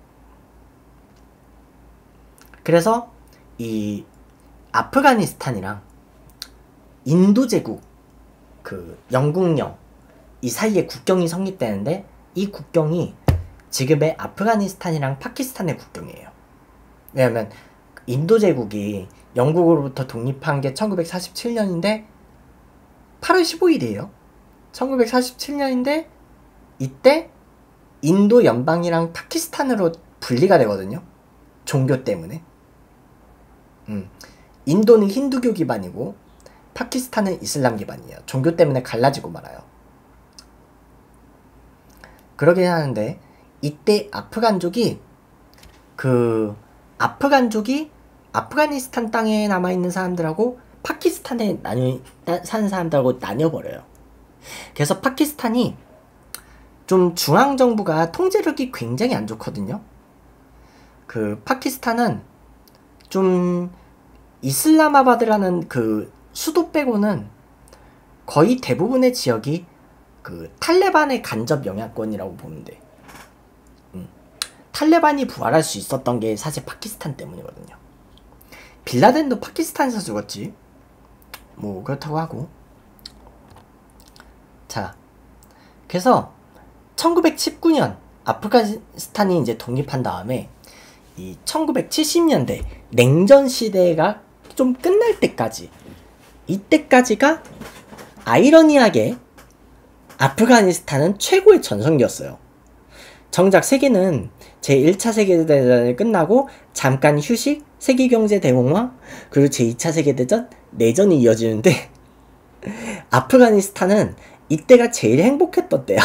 그래서 이 아프가니스탄이랑 인도 제국 그 영국령 이 사이에 국경이 성립되는데 이 국경이 지금의 아프가니스탄이랑 파키스탄의 국경이에요. 왜냐면 인도 제국이 영국으로부터 독립한 게 천구백사십칠 년인데 팔월 십오일이에요. 천구백사십칠 년인데 이때 인도 연방이랑 파키스탄으로 분리가 되거든요. 종교 때문에. 음. 인도는 힌두교 기반이고 파키스탄은 이슬람 기반이에요. 종교 때문에 갈라지고 말아요. 그러긴 하는데 이때 아프간족이 그 아프간족이 아프가니스탄 땅에 남아있는 사람들하고 파키스탄에 나뉘, 사는 사람들하고 나뉘어버려요. 그래서 파키스탄이 좀 중앙정부가 통제력이 굉장히 안 좋거든요. 그 파키스탄은 좀 이슬라마바드라는 그 수도 빼고는 거의 대부분의 지역이 그 탈레반의 간접 영향권이라고 보면 돼. 음. 탈레반이 부활할 수 있었던 게 사실 파키스탄 때문이거든요. 빌라덴도 파키스탄에서 죽었지. 뭐 그렇다고 하고. 자, 그래서 천구백십구 년 아프가니스탄이 이제 독립한 다음에 이 천구백칠십 년대 냉전 시대가 좀 끝날 때까지, 이때까지가 아이러니하게 아프가니스탄은 최고의 전성기였어요. 정작 세계는 제일 차 세계대전이 끝나고 잠깐 휴식, 세계경제 대공황, 그리고 제이 차 세계대전, 내전이 이어지는데 아프가니스탄은 이때가 제일 행복했던 때야.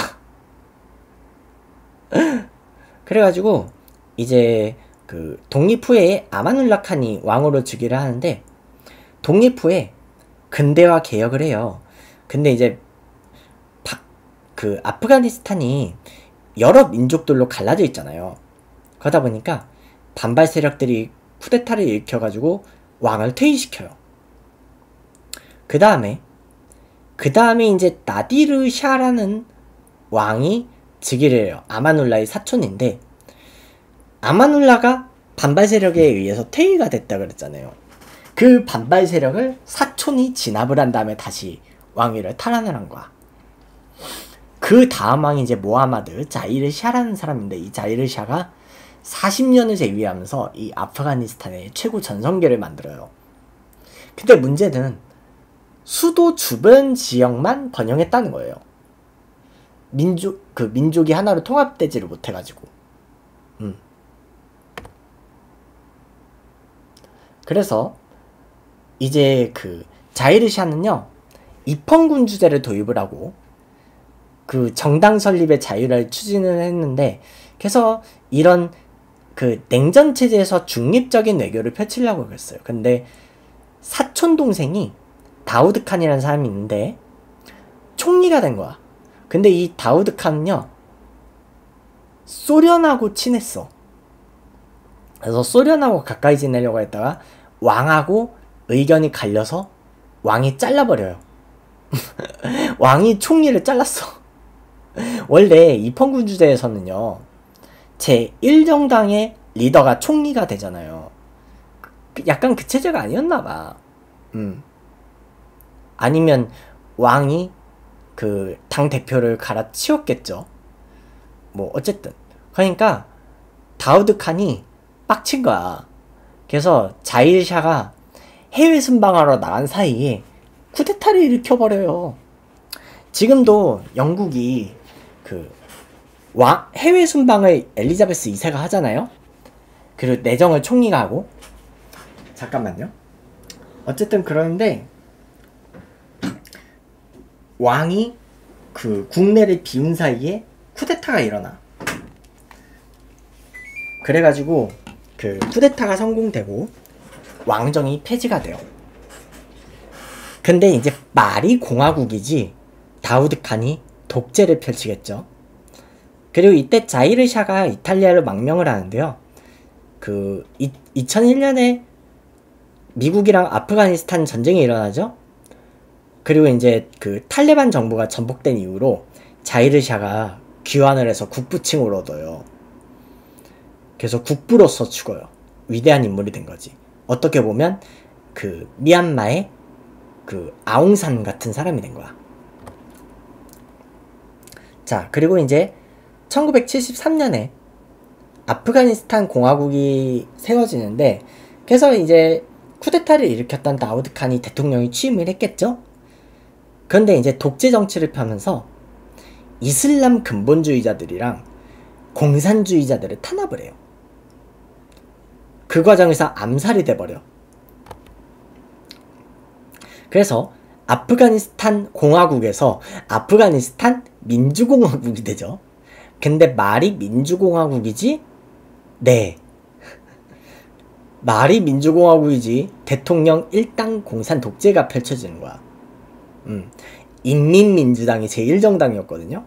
그래가지고 이제 그 독립 후에 아마눌라 칸이 왕으로 즉위를 하는데 독립 후에 근대화 개혁을 해요. 근데 이제 바, 그 아프가니스탄이 여러 민족들로 갈라져 있잖아요. 그러다 보니까 반발 세력들이 쿠데타를 일으켜가지고 왕을 퇴위시켜요. 그 다음에 그 다음에 이제 나디르 샤라는 왕이 즉위를 해요. 아마눌라의 사촌인데 아마눌라가 반발 세력에 의해서 퇴위가 됐다 그랬잖아요. 그 반발 세력을 사촌이 진압을 한 다음에 다시 왕위를 탈환을 한 거야. 그 다음 왕이 이제 모하마드 자이르 샤라는 사람인데 이 자이르 샤가 사십 년을 재위하면서 이 아프가니스탄의 최고 전성기를 만들어요. 근데 문제는 수도 주변 지역만 번영했다는 거예요. 민족, 그 민족이 하나로 통합되지를 못해가지고. 음. 그래서 이제 그 자이르샤는요 입헌군주제를 도입을 하고 그 정당 설립의 자유를 추진을 했는데, 그래서 이런 그 냉전 체제에서 중립적인 외교를 펼치려고 그랬어요. 근데 사촌 동생이 다우드 칸이라는 사람이 있는데 총리가 된 거야. 근데 이 다우드 칸은요 소련하고 친했어. 그래서 소련하고 가까이 지내려고 했다가 왕하고 의견이 갈려서 왕이 잘라버려요. 왕이 총리를 잘랐어. 원래 입헌군주제에서는요, 제일 정당의 리더가 총리가 되잖아요. 약간 그 체제가 아니었나봐. 음. 아니면 왕이 그 당대표를 갈아치웠겠죠. 뭐 어쨌든 그러니까 다우드 칸이 빡친 거야. 그래서 자일샤가 해외 순방하러 나간 사이에 쿠데타를 일으켜버려요. 지금도 영국이 그 와, 해외 순방을 엘리자베스 이 세가 하잖아요. 그리고 내정을 총리가 하고. 잠깐만요. 어쨌든 그러는데 왕이 그 국내를 비운 사이에 쿠데타가 일어나. 그래가지고 그 쿠데타가 성공되고 왕정이 폐지가 돼요. 근데 이제 말이 공화국이지 다우드 칸이 독재를 펼치겠죠. 그리고 이때 자이르샤가 이탈리아로 망명을 하는데요. 그 이, 이천일 년에 미국이랑 아프가니스탄 전쟁이 일어나죠. 그리고 이제 그 탈레반 정부가 전복된 이후로 자이르샤가 귀환을 해서 국부칭을 얻어요. 그래서 국부로서 죽어요. 위대한 인물이 된 거지. 어떻게 보면 그 미얀마의 그 아웅산 같은 사람이 된 거야. 자, 그리고 이제 천구백칠십삼 년에 아프가니스탄 공화국이 세워지는데, 그래서 이제 쿠데타를 일으켰던 다우드 칸이 대통령이 취임을 했겠죠? 그런데 이제 독재 정치를 펴면서 이슬람 근본주의자들이랑 공산주의자들을 탄압을 해요. 그 과정에서 암살이 돼버려. 그래서 아프가니스탄 공화국에서 아프가니스탄 민주공화국이 되죠. 근데 말이 민주공화국이지? 네. 말이 민주공화국이지 대통령 일당 공산 독재가 펼쳐지는 거야. 음, 인민민주당이 제일 정당이었거든요.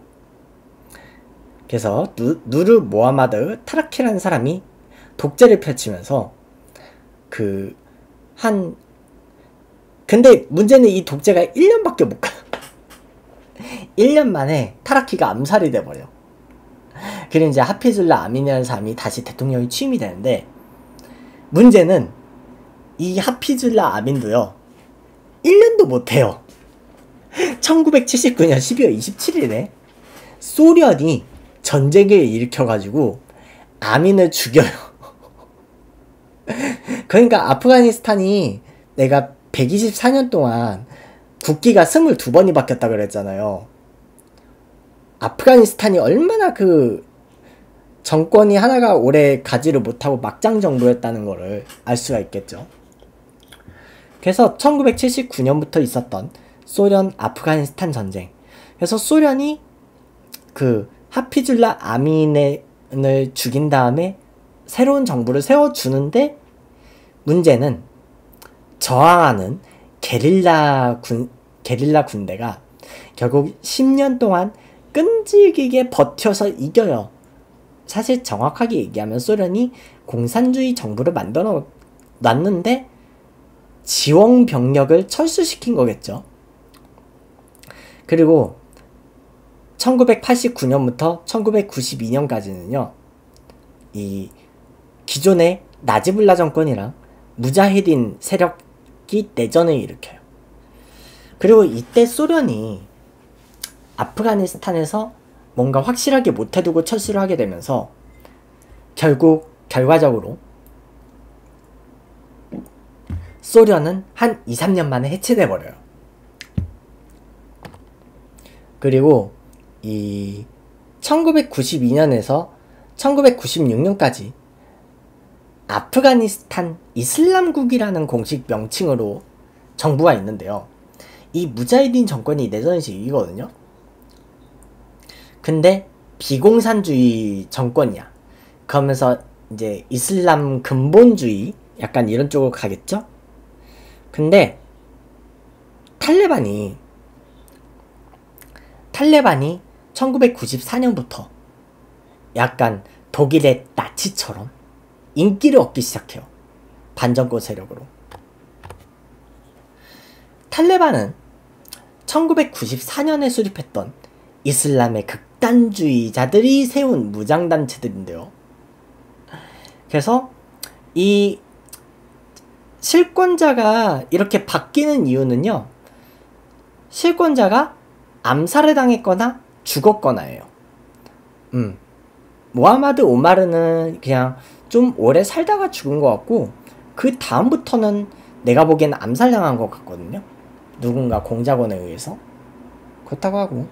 그래서 누, 누르 모하마드 타라키라는 사람이 독재를 펼치면서 그 한 근데 문제는 이 독재가 일 년밖에 못 가. 일 년 만에 타라키가 암살이 돼버려. 그리고 이제 하피줄라 아민이라는 사람이 다시 대통령이 취임이 되는데, 문제는 이 하피줄라 아민도요 일 년도 못해요. 천구백칠십구 년 십이월 이십칠일에 소련이 전쟁을 일으켜가지고 아민을 죽여요. 그러니까 아프가니스탄이 내가 백이십사 년 동안 국기가 이십이 번이 바뀌었다 그랬잖아요. 아프가니스탄이 얼마나 그 정권이 하나가 오래 가지를 못하고 막장 정부였다는 거를 알 수가 있겠죠. 그래서 천구백칠십구 년부터 있었던 소련 아프가니스탄 전쟁. 그래서 소련이 그 하피줄라 아민을 죽인 다음에 새로운 정부를 세워주는데, 문제는 저항하는 게릴라 군, 게릴라 군대가 결국 십 년 동안 끈질기게 버텨서 이겨요. 사실 정확하게 얘기하면 소련이 공산주의 정부를 만들어 놨는데 지원 병력을 철수시킨 거겠죠. 그리고 천구백팔십구 년부터 천구백구십이 년까지는요 이 기존의 나지불라 정권이랑 무자히딘 세력이 내전을 일으켜요. 그리고 이때 소련이 아프가니스탄에서 뭔가 확실하게 못해두고 철수를 하게 되면서 결국 결과적으로 소련은 한 이, 삼 년 만에 해체돼 버려요. 그리고 이 천구백구십이 년에서 천구백구십육 년까지 아프가니스탄 이슬람국이라는 공식 명칭으로 정부가 있는데요. 이 무자히딘 정권이 내전에서 이기거든요. 근데 비공산주의 정권이야. 그러면서 이제 이슬람 근본주의 약간 이런 쪽으로 가겠죠? 근데 탈레반이 탈레반이 천구백구십사 년부터 약간 독일의 나치처럼 인기를 얻기 시작해요. 반정권 세력으로. 탈레반은 천구백구십사 년에 수립했던 이슬람의 극단주의자들이 세운 무장단체들인데요. 그래서 이 실권자가 이렇게 바뀌는 이유는요, 실권자가 암살을 당했거나 죽었거나예요. 음, 모하마드 오마르는 그냥 좀 오래 살다가 죽은 것 같고, 그 다음부터는 내가 보기엔 암살당한 것 같거든요. 누군가 공작원에 의해서. 그렇다고 하고.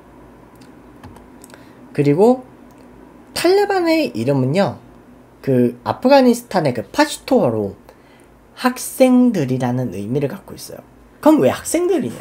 그리고 탈레반의 이름은요, 그 아프가니스탄의 그 파슈토어로 학생들이라는 의미를 갖고 있어요. 그럼 왜 학생들이냐?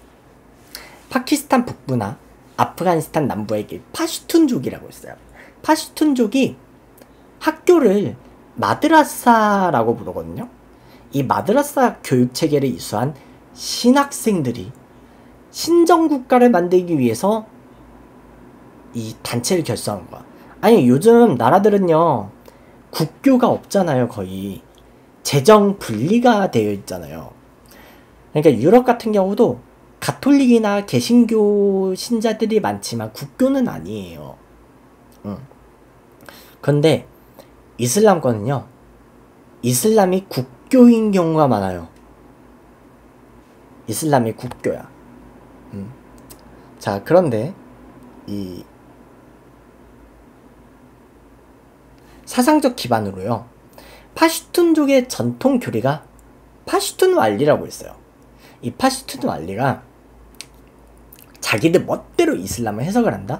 파키스탄 북부나 아프가니스탄 남부에 파슈툰족이라고 있어요. 파슈툰족이 학교를 마드라사라고 부르거든요. 이 마드라사 교육체계를 이수한 신학생들이 신정국가를 만들기 위해서 이 단체를 결성한 거야. 아니, 요즘 나라들은요, 국교가 없잖아요. 거의 재정 분리가 되어 있잖아요. 그러니까 유럽 같은 경우도 가톨릭이나 개신교 신자들이 많지만 국교는 아니에요. 응. 근데 이슬람권은요, 이슬람이 국교인 경우가 많아요. 이슬람이 국교야. 음. 자, 그런데 이 사상적 기반으로요, 파슈툰족의 전통 교리가 파슈툰 왈리라고 있어요. 이 파슈툰 왈리가 자기들 멋대로 이슬람을 해석을 한다?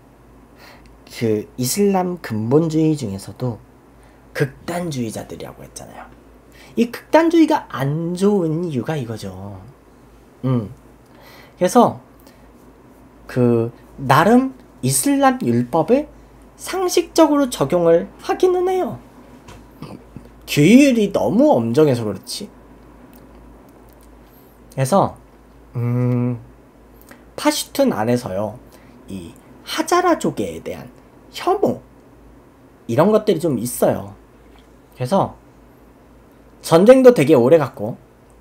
그 이슬람 근본주의 중에서도 극단주의자들이라고 했잖아요. 이 극단주의가 안 좋은 이유가 이거죠. 음. 그래서 그 나름 이슬람 율법을 상식적으로 적용을 하기는 해요. 규율이 너무 엄정해서 그렇지. 그래서 음, 파슈툰 안에서요, 이 하자라족에 대한 혐오 이런 것들이 좀 있어요. 그래서 전쟁도 되게 오래 갔고,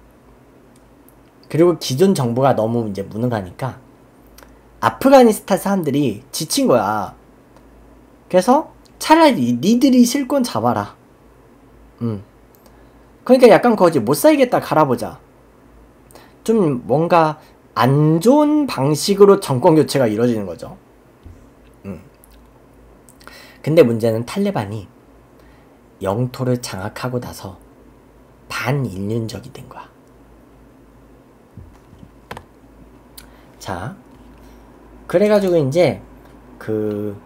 그리고 기존 정부가 너무 이제 무능하니까 아프가니스탄 사람들이 지친 거야. 그래서 차라리 니들이 실권 잡아라. 음. 그러니까 약간 거지, 못 살겠다 갈아보자. 좀 뭔가 안 좋은 방식으로 정권 교체가 이루어지는 거죠. 음. 근데 문제는 탈레반이 영토를 장악하고 나서 반인륜적이 된 거야. 자, 그래가지고 이제 그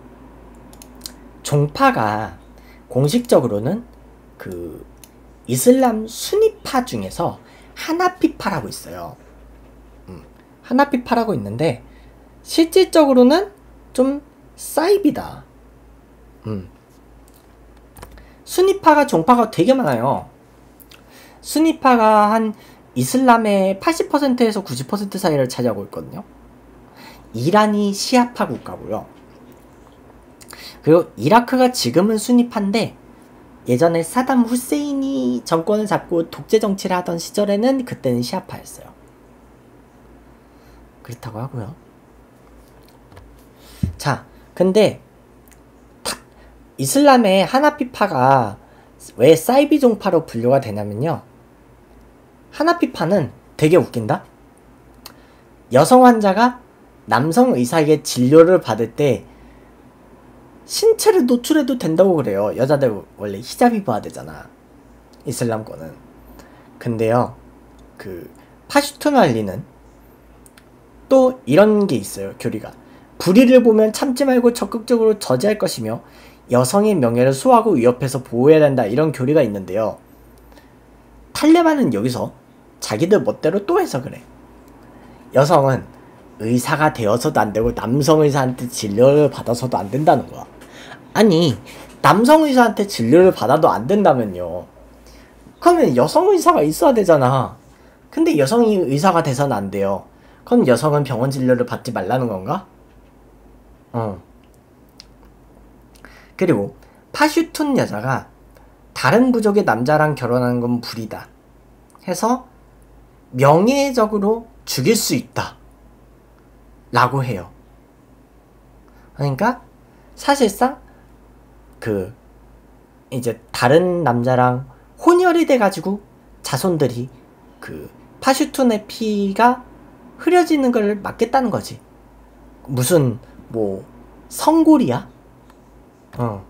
종파가 공식적으로는 그 이슬람 수니파 중에서 하나피파라고 있어요. 음, 하나피파라고 있는데 실질적으로는 좀 사이비다. 음. 수니파가 종파가 되게 많아요. 수니파가 한 이슬람의 팔십 퍼센트에서 구십 퍼센트 사이를 차지하고 있거든요. 이란이 시아파 국가고요. 그리고 이라크가 지금은 수니파인데 예전에 사담 후세인이 정권을 잡고 독재 정치를 하던 시절에는 그때는 시아파였어요. 그렇다고 하고요. 자, 근데 이슬람의 하나피파가 왜 사이비 종파로 분류가 되냐면요, 하나피파는 되게 웃긴다. 여성 환자가 남성 의사에게 진료를 받을 때 신체를 노출해도 된다고 그래요. 여자들 원래 히잡 입어야 되잖아, 이슬람권은. 근데요, 그 파슈툰 왈리는 또 이런 게 있어요. 교리가 불의를 보면 참지 말고 적극적으로 저지할 것이며 여성의 명예를 수호하고 위협해서 보호해야 된다, 이런 교리가 있는데요, 탈레반은 여기서 자기들 멋대로 또 해석을 해. 여성은 의사가 되어서도 안 되고 남성 의사한테 진료를 받아서도 안 된다는 거야. 아니, 남성 의사한테 진료를 받아도 안 된다면요, 그러면 여성 의사가 있어야 되잖아. 근데 여성이 의사가 돼서는 안 돼요. 그럼 여성은 병원 진료를 받지 말라는 건가? 어. 그리고 파슈툰 여자가 다른 부족의 남자랑 결혼하는 건 불이다 해서 명예적으로 죽일 수 있다, 라고 해요. 그러니까 사실상 그 이제 다른 남자랑 혼혈이 돼가지고 자손들이 그 파슈툰의 피가 흐려지는 걸 막겠다는 거지. 무슨 뭐 성골이야? 어.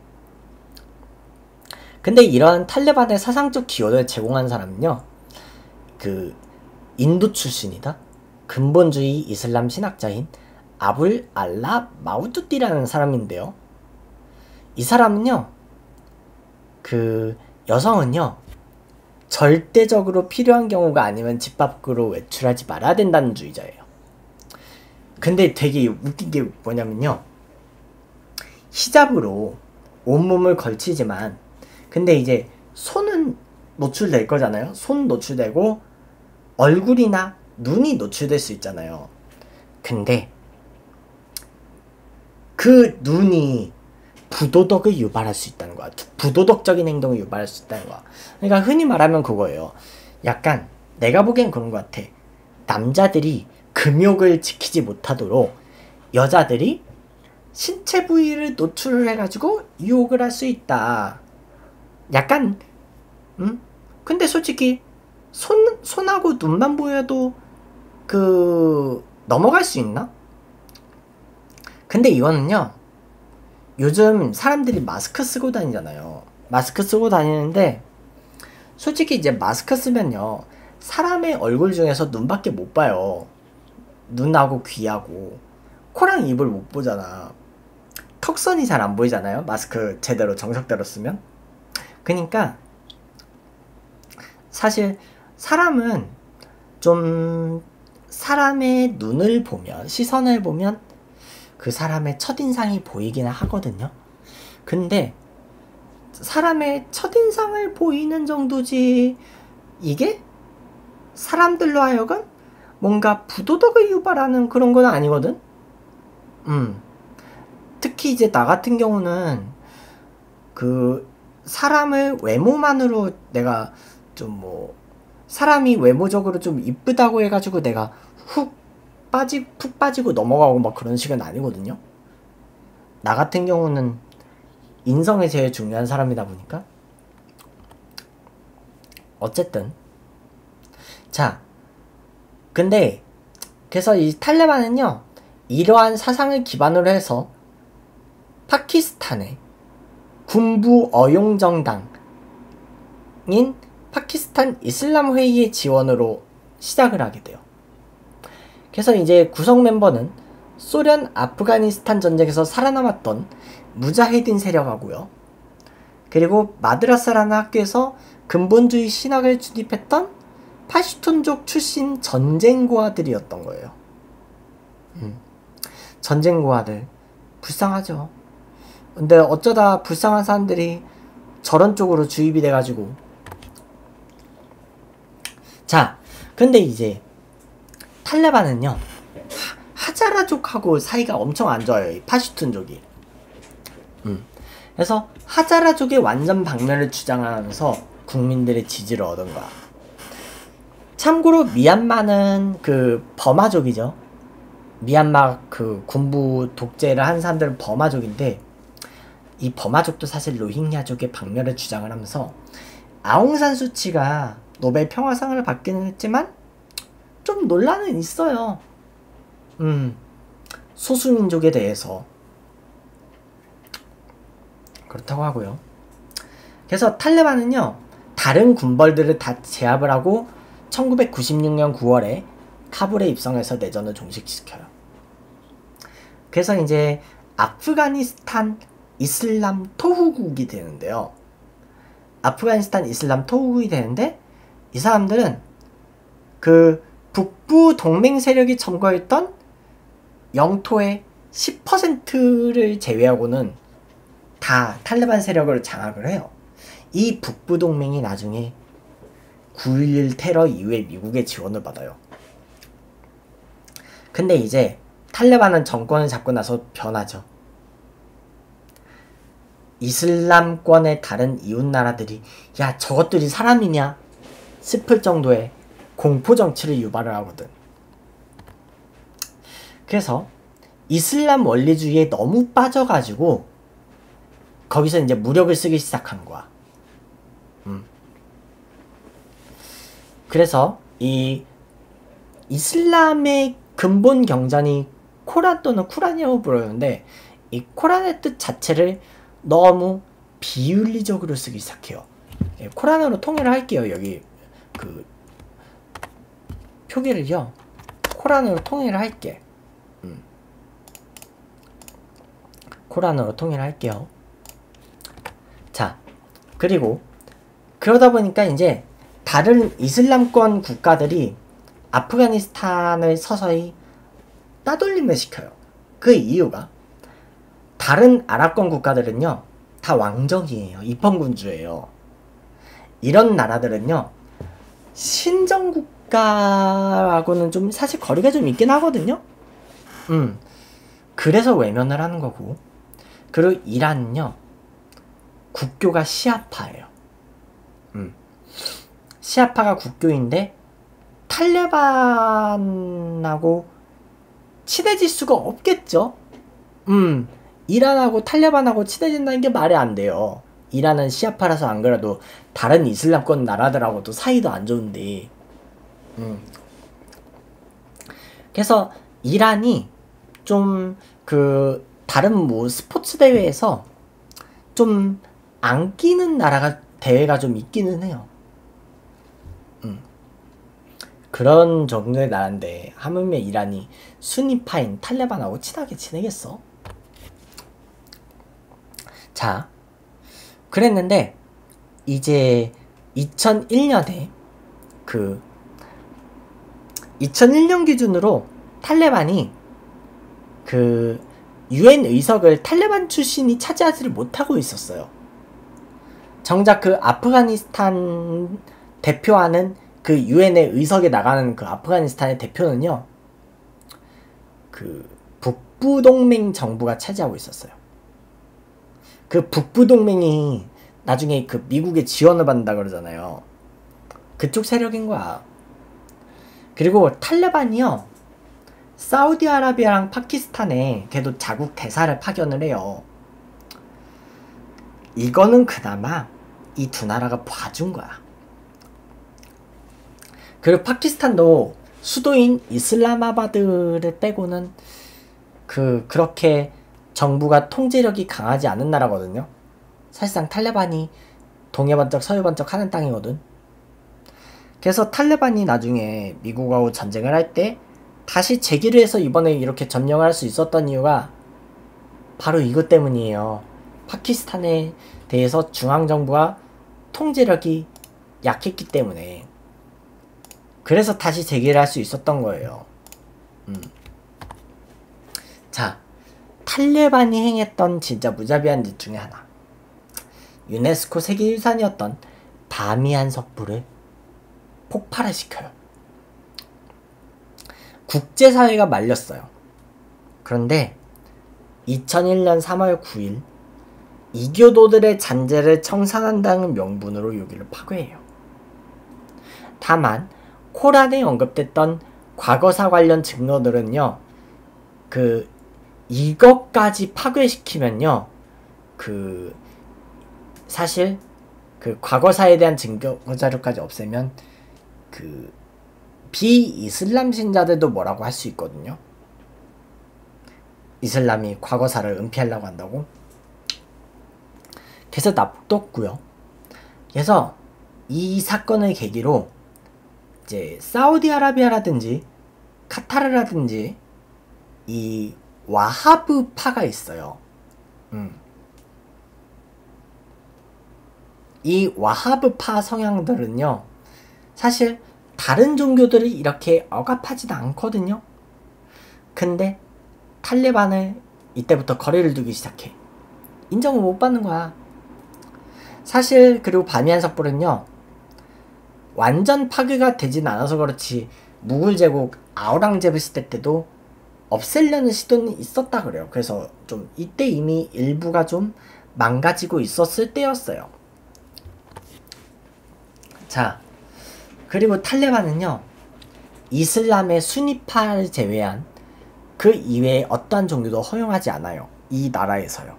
근데 이런 탈레반의 사상적 기여를 제공한 사람은요, 그 인도 출신이다. 근본주의 이슬람 신학자인 아불 알라 마우두디라는 사람인데요. 이 사람은요, 그 여성은요, 절대적으로 필요한 경우가 아니면 집 밖으로 외출하지 말아야 된다는 주의자예요. 근데 되게 웃긴 게 뭐냐면요, 히잡으로 온몸을 걸치지만 근데 이제 손은 노출될 거잖아요. 손 노출되고 얼굴이나 눈이 노출될 수 있잖아요. 근데 그 눈이 부도덕을 유발할 수 있다는 거야. 부도덕적인 행동을 유발할 수 있다는 거야. 그러니까 흔히 말하면 그거예요. 약간 내가 보기엔 그런 것 같아. 남자들이 금욕을 지키지 못하도록 여자들이 신체 부위를 노출을 해가지고 유혹을 할 수 있다. 약간 음? 근데 솔직히 손, 손하고 눈만 보여도 그 넘어갈 수 있나? 근데 이거는요, 요즘 사람들이 마스크 쓰고 다니잖아요. 마스크 쓰고 다니는데 솔직히 이제 마스크 쓰면요, 사람의 얼굴 중에서 눈밖에 못 봐요. 눈하고 귀하고 코랑 입을 못 보잖아. 턱선이 잘 안 보이잖아요, 마스크 제대로 정석대로 쓰면. 그니까 사실 사람은 좀 사람의 눈을 보면, 시선을 보면 그 사람의 첫인상이 보이기는 하거든요. 근데 사람의 첫인상을 보이는 정도지 이게 사람들로 하여금 뭔가 부도덕을 유발하는 그런 건 아니거든. 음. 특히 이제 나 같은 경우는 그 사람을 외모만으로 내가 좀 뭐 사람이 외모적으로 좀 이쁘다고 해가지고 내가 훅 빠지 푹 빠지고 넘어가고 막 그런 식은 아니거든요. 나 같은 경우는 인성이 제일 중요한 사람이다 보니까. 어쨌든 자, 근데 그래서 이 탈레반은요, 이러한 사상을 기반으로 해서 파키스탄의 군부 어용정당인 파키스탄 이슬람 회의의 지원으로 시작을 하게 돼요. 그래서 이제 구성 멤버는 소련 아프가니스탄 전쟁에서 살아남았던 무자헤딘 세력하고요, 그리고 마드라사라는 학교에서 근본주의 신학을 주입했던 파슈툰족 출신 전쟁고아들이었던 거예요. 음. 전쟁고아들 불쌍하죠. 근데 어쩌다 불쌍한 사람들이 저런 쪽으로 주입이 돼가지고. 자, 근데 이제 탈레반은요, 하자라족하고 사이가 엄청 안 좋아요, 이 파슈툰족이. 음. 그래서 하자라족의 완전 박멸을 주장하면서 국민들의 지지를 얻은 거야. 참고로 미얀마는 그 버마족이죠. 미얀마 그 군부 독재를 한 사람들은 버마족인데, 이 버마족도 사실 로힝야족의 박멸을 주장을 하면서 아웅산 수치가 노벨 평화상을 받기는 했지만 좀 논란은 있어요. 음, 소수민족에 대해서. 그렇다고 하고요. 그래서 탈레반은요, 다른 군벌들을 다 제압을 하고 천구백구십육 년 구월에 카불에 입성해서 내전을 종식시켜요. 그래서 이제 아프가니스탄 이슬람 토후국이 되는데요. 아프가니스탄 이슬람 토후국이 되는데, 이 사람들은 그 북부 동맹 세력이 점거했던 영토의 십 퍼센트를 제외하고는 다 탈레반 세력을 장악을 해요. 이 북부 동맹이 나중에 구일일 테러 이후에 미국의 지원을 받아요. 근데 이제 탈레반은 정권을 잡고 나서 변하죠. 이슬람권의 다른 이웃나라들이 야, 저것들이 사람이냐 싶을 정도의 공포정치를 유발을 하거든. 그래서 이슬람 원리주의에 너무 빠져가지고 거기서 이제 무력을 쓰기 시작한 거야. 음. 그래서 이 이슬람의 근본 경전이 코란 또는 쿠란이라고 부르는데 이 코란의 뜻 자체를 너무 비윤리적으로 쓰기 시작해요. 예, 코란으로 통일을 할게요. 여기 그 표기를요. 코란으로 통일을 할게. 음. 코란으로 통일을 할게요. 자, 그리고 그러다 보니까 이제 다른 이슬람권 국가들이 아프가니스탄을 서서히 따돌림을 시켜요. 그 이유가 다른 아랍권 국가들은요 다 왕정이에요. 입헌군주예요. 이런 나라들은요 신정국가하고는 좀 사실 거리가 좀 있긴 하거든요. 음 그래서 외면을 하는 거고, 그리고 이란은요 국교가 시아파예요. 음 시아파가 국교인데 탈레반하고 친해질 수가 없겠죠. 음 이란하고 탈레반하고 친해진다는 게 말이 안 돼요. 이란은 시아파라서 안 그래도 다른 이슬람권 나라들하고도 사이도 안 좋은데. 음. 그래서 이란이 좀 그 다른 뭐 스포츠 대회에서 좀 안 끼는 나라가 대회가 좀 있기는 해요. 음. 그런 정도의 나라인데 하물며 이란이 순위파인 탈레반하고 친하게 지내겠어? 자, 그랬는데 이제 이천일 년에 그 이천일 년 기준으로 탈레반이 그 유엔 의석을 탈레반 출신이 차지하지를 못하고 있었어요. 정작 그 아프가니스탄 대표하는 그 유엔의 의석에 나가는 그 아프가니스탄의 대표는요 그 북부동맹 정부가 차지하고 있었어요. 그 북부동맹이 나중에 그 미국의 지원을 받는다 그러잖아요. 그쪽 세력인 거야. 그리고 탈레반이요 사우디아라비아랑 파키스탄에 걔도 자국 대사를 파견을 해요. 이거는 그나마 이 두 나라가 봐준 거야. 그리고 파키스탄도 수도인 이슬라마바드를 빼고는 그 그렇게 정부가 통제력이 강하지 않은 나라거든요. 사실상 탈레반이 동해번쩍 서해번쩍 하는 땅이거든. 그래서 탈레반이 나중에 미국하고 전쟁을 할 때 다시 재기를 해서 이번에 이렇게 점령을 할 수 있었던 이유가 바로 이것 때문이에요. 파키스탄에 대해서 중앙정부가 통제력이 약했기 때문에. 그래서 다시 재기를 할 수 있었던 거예요. 음. 자, 탈레반이 행했던 진짜 무자비한 짓 중에 하나. 유네스코 세계유산이었던 바미안 석부를 폭발을 시켜요. 국제사회가 말렸어요. 그런데 이천일 년 삼월 구일 이교도들의 잔재를 청산한다는 명분으로 여기를 파괴해요. 다만 코란에 언급됐던 과거사 관련 증거들은요 그 이것까지 파괴시키면요 그 사실 그 과거사에 대한 증거 자료까지 없애면 그 비이슬람 신자들도 뭐라고 할 수 있거든요. 이슬람이 과거사를 은폐하려고 한다고. 그래서 납득도 없고요. 그래서 이 사건을 계기로 이제 사우디아라비아라든지 카타르라든지 이 와하브파가 있어요. 음. 이 와하브파 성향들은요 사실 다른 종교들이 이렇게 억압하지도 않거든요. 근데 탈레반을 이때부터 거리를 두기 시작해. 인정을 못 받는 거야. 사실 그리고 바미안 석불은요 완전 파괴가 되진 않아서 그렇지 무굴 제국 아우랑제브 시대 때도 없애려는 시도는 있었다 그래요. 그래서 좀 이때 이미 일부가 좀 망가지고 있었을 때였어요. 자, 그리고 탈레반은요 이슬람의 수니파를 제외한 그 이외에 어떠한 종교도 허용하지 않아요. 이 나라에서요.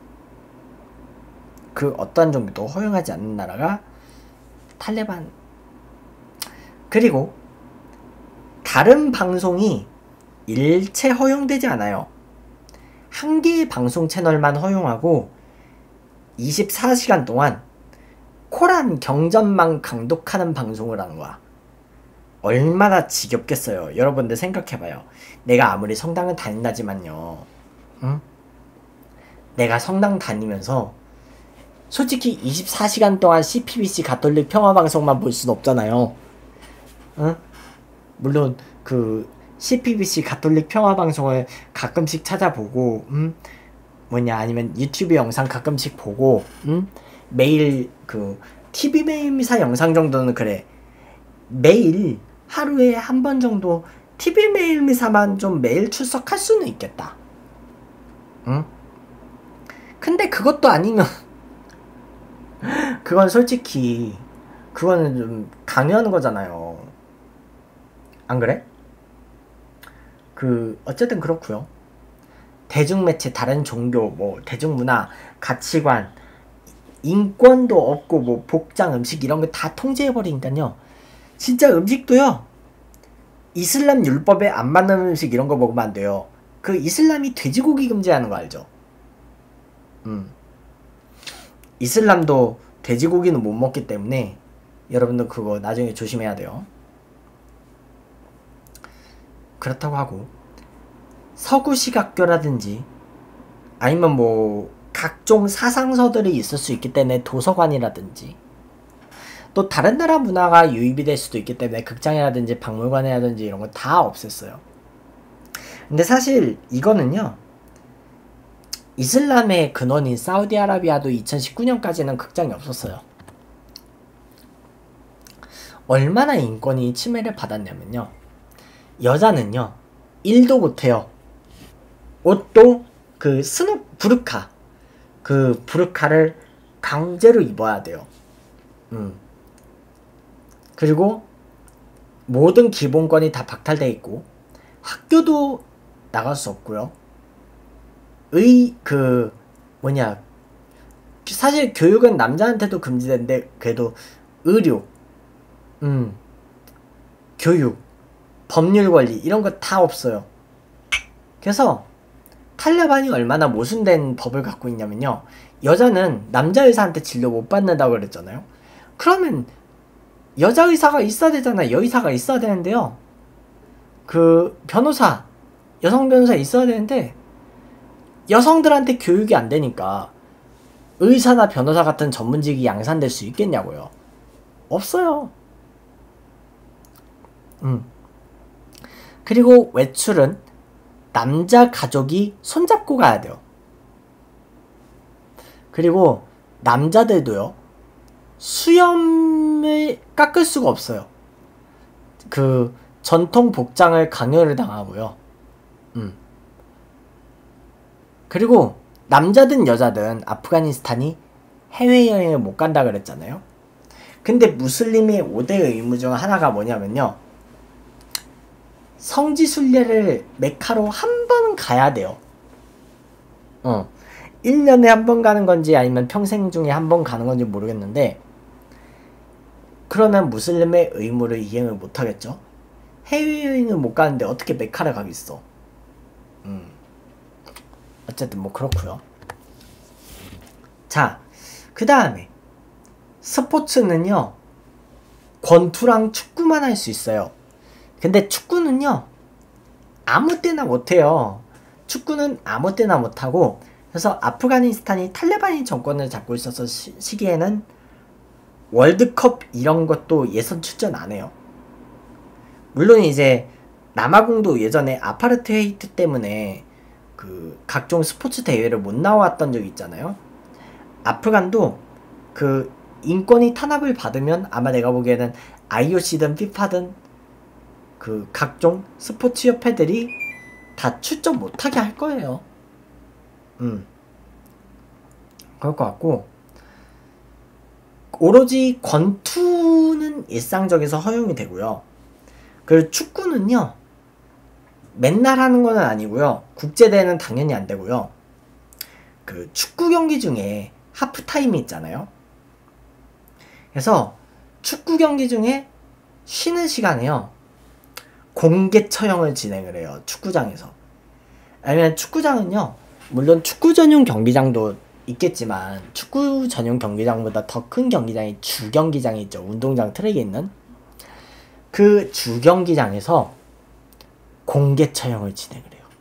그 어떠한 종교도 허용하지 않는 나라가 탈레반. 그리고 다른 방송이 일체 허용되지 않아요. 한 개의 방송 채널만 허용하고 이십사 시간 동안 코란 경전만 강독하는 방송을 하는 거야. 얼마나 지겹겠어요. 여러분들 생각해봐요. 내가 아무리 성당을 다닌다지만요, 응? 내가 성당 다니면서 솔직히 이십사 시간 동안 씨피비씨 가톨릭 평화방송만 볼 순 없잖아요. 응? 물론 그 씨피비씨 가톨릭 평화방송을 가끔씩 찾아보고, 음? 뭐냐, 아니면 유튜브 영상 가끔씩 보고, 음? 매일 그 티비 매일 미사 영상 정도는 그래. 매일 하루에 한 번 정도 티비 매일 미사만 좀 매일 출석할 수는 있겠다. 응? 근데 그것도 아니면 그건 솔직히 그거는 좀 강요하는 거잖아요. 안 그래? 그 어쨌든 그렇고요. 대중매체, 다른 종교, 뭐 대중문화, 가치관, 인권도 없고 뭐 복장, 음식 이런 거 다 통제해버리니까요. 진짜 음식도요, 이슬람 율법에 안 맞는 음식 이런 거 먹으면 안 돼요. 그 이슬람이 돼지고기 금지하는 거 알죠? 음. 이슬람도 돼지고기는 못 먹기 때문에 여러분들 그거 나중에 조심해야 돼요. 그렇다고 하고 서구시각교라든지 아니면 뭐 각종 사상서들이 있을 수 있기 때문에 도서관이라든지 또 다른 나라 문화가 유입이 될 수도 있기 때문에 극장이라든지 박물관이라든지 이런 거 다 없앴어요. 근데 사실 이거는요, 이슬람의 근원인 사우디아라비아도 이천십구 년까지는 극장이 없었어요. 얼마나 인권이 침해를 받았냐면요, 여자는요 일도 못해요. 옷도 그 스누 부르카, 그 부르카를 강제로 입어야 돼요. 음. 그리고 모든 기본권이 다 박탈되어 있고 학교도 나갈 수 없고요. 의 그 뭐냐, 사실 교육은 남자한테도 금지되는데 그래도 의료, 음, 교육, 법률 권리 이런 거 다 없어요. 그래서 탈레반이 얼마나 모순된 법을 갖고 있냐면요, 여자는 남자 의사한테 진료 못 받는다고 그랬잖아요. 그러면 여자 의사가 있어야 되잖아요. 여의사가 있어야 되는데요, 그 변호사, 여성 변호사 있어야 되는데 여성들한테 교육이 안 되니까 의사나 변호사 같은 전문직이 양산될 수 있겠냐고요. 없어요. 음. 그리고 외출은 남자 가족이 손잡고 가야 돼요. 그리고 남자들도요, 수염을 깎을 수가 없어요. 그 전통 복장을 강요를 당하고요. 음. 그리고 남자든 여자든 아프가니스탄이 해외여행을 못 간다 그랬잖아요. 근데 무슬림의 오 대 의무 중 하나가 뭐냐면요, 성지순례를 메카로 한 번 가야 돼요. 어. 일 년에 한 번 가는 건지 아니면 평생 중에 한 번 가는 건지 모르겠는데, 그러면 무슬림의 의무를 이행을 못 하겠죠. 해외여행을 못 가는데 어떻게 메카를 가겠어. 음. 어쨌든 뭐 그렇고요. 자, 그 다음에 스포츠는요, 권투랑 축구만 할 수 있어요. 근데 축구는요 아무 때나 못해요. 축구는 아무 때나 못하고, 그래서 아프가니스탄이 탈레반이 정권을 잡고 있어서 시, 시기에는 월드컵 이런 것도 예선 출전 안 해요. 물론 이제 남아공도 예전에 아파르테이트 때문에 그 각종 스포츠 대회를 못 나왔던 적이 있잖아요. 아프간도 그 인권이 탄압을 받으면 아마 내가 보기에는 아이오씨든 피파든 그 각종 스포츠 협회들이 다 출전 못하게 할 거예요. 음. 그럴 것 같고, 오로지 권투는 일상적에서 허용이 되고요. 그리고 축구는요, 맨날 하는 거는 아니고요. 국제대회는 당연히 안 되고요. 그 축구 경기 중에 하프타임이 있잖아요. 그래서 축구 경기 중에 쉬는 시간에요. 공개 처형을 진행을 해요. 축구장에서. 아니면 축구장은요. 물론 축구 전용 경기장도 있겠지만 축구 전용 경기장보다 더 큰 경기장이 주경기장이 있죠. 운동장 트랙에 있는. 그 주경기장에서 공개 처형을 진행을 해요.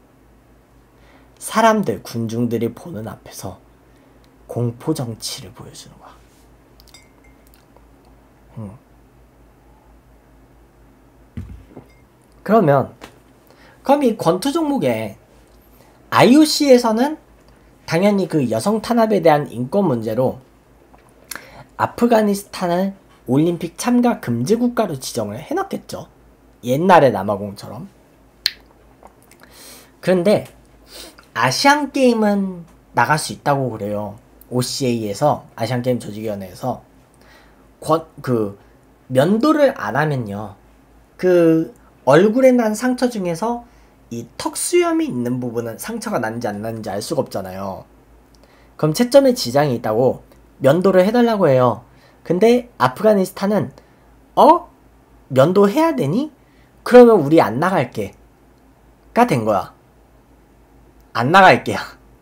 사람들, 군중들이 보는 앞에서 공포 정치를 보여주는 거야. 음. 그러면 그럼 이 권투 종목에 아이오씨에서는 당연히 그 여성 탄압에 대한 인권 문제로 아프가니스탄을 올림픽 참가 금지 국가로 지정을 해놨겠죠. 옛날의 남아공처럼. 그런데 아시안 게임은 나갈 수 있다고 그래요. 오씨에이에서, 아시안게임 조직위원회에서 권, 그 면도를 안 하면요. 그 얼굴에 난 상처 중에서 이 턱수염이 있는 부분은 상처가 났는지 안 났는지 알 수가 없잖아요. 그럼 채점에 지장이 있다고 면도를 해달라고 해요. 근데 아프가니스탄은 어? 면도해야 되니? 그러면 우리 안 나갈게 가 된 거야. 안 나갈게요.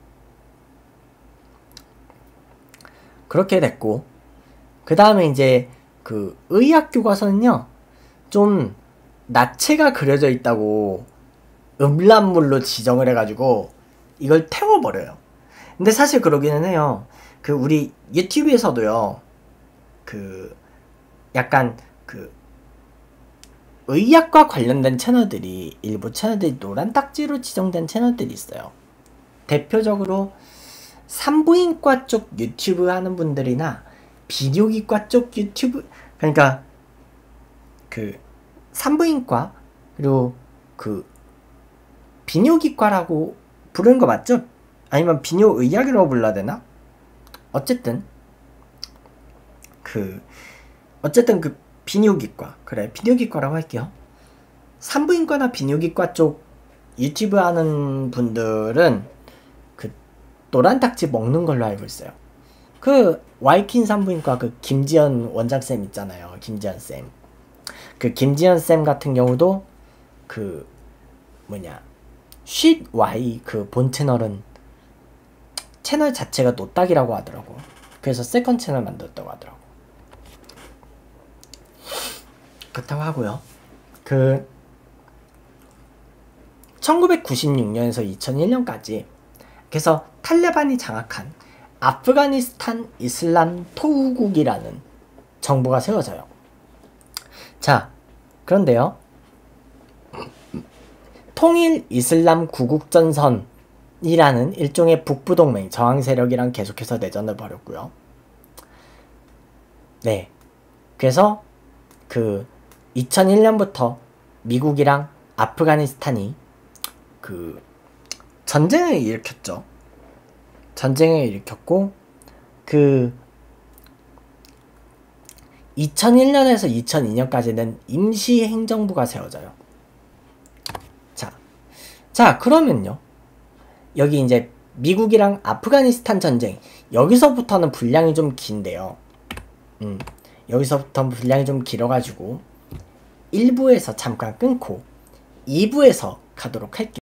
그렇게 됐고, 그 다음에 이제 그 의학 교과서는요 좀 나체가 그려져 있다고 음란물로 지정을 해가지고 이걸 태워버려요. 근데 사실 그러기는 해요. 그 우리 유튜브에서도요 그 약간 그 의학과 관련된 채널들이, 일부 채널들이 노란 딱지로 지정된 채널들이 있어요. 대표적으로 산부인과 쪽 유튜브 하는 분들이나 비뇨기과 쪽 유튜브, 그러니까 그 산부인과 그리고 그 비뇨기과라고 부르는 거 맞죠? 아니면 비뇨의학이라고 불러야 되나? 어쨌든 그 어쨌든 그 비뇨기과, 그래 비뇨기과라고 할게요. 산부인과나 비뇨기과 쪽 유튜브 하는 분들은 그 노란 딱지 먹는 걸로 알고 있어요. 그 와이킨 산부인과 그 김지연 원장쌤 있잖아요. 김지연쌤. 그 김지연쌤 같은 경우도 그 뭐냐 쉿 와이 그 본 채널은 채널 자체가 노딱이라고 하더라고. 그래서 세컨 채널 만들었다고 하더라고. 그렇다고 하고요. 그 천구백구십육 년에서 이천일 년까지 그래서 탈레반이 장악한 아프가니스탄 이슬람 토우국이라는 정부가 세워져요. 자, 그런데요. 통일 이슬람 구국전선이라는 일종의 북부동맹 저항 세력이랑 계속해서 내전을 벌였고요. 네. 그래서 그 이천일 년부터 미국이랑 아프가니스탄이 그 전쟁을 일으켰죠. 전쟁을 일으켰고 그 이천일 년에서 이천이 년까지는 임시행정부가 세워져요. 자, 자 그러면요. 여기 이제 미국이랑 아프가니스탄 전쟁, 여기서부터는 분량이 좀 긴데요. 음, 여기서부터 분량이 좀 길어가지고 일 부에서 잠깐 끊고 이 부에서 가도록 할게요.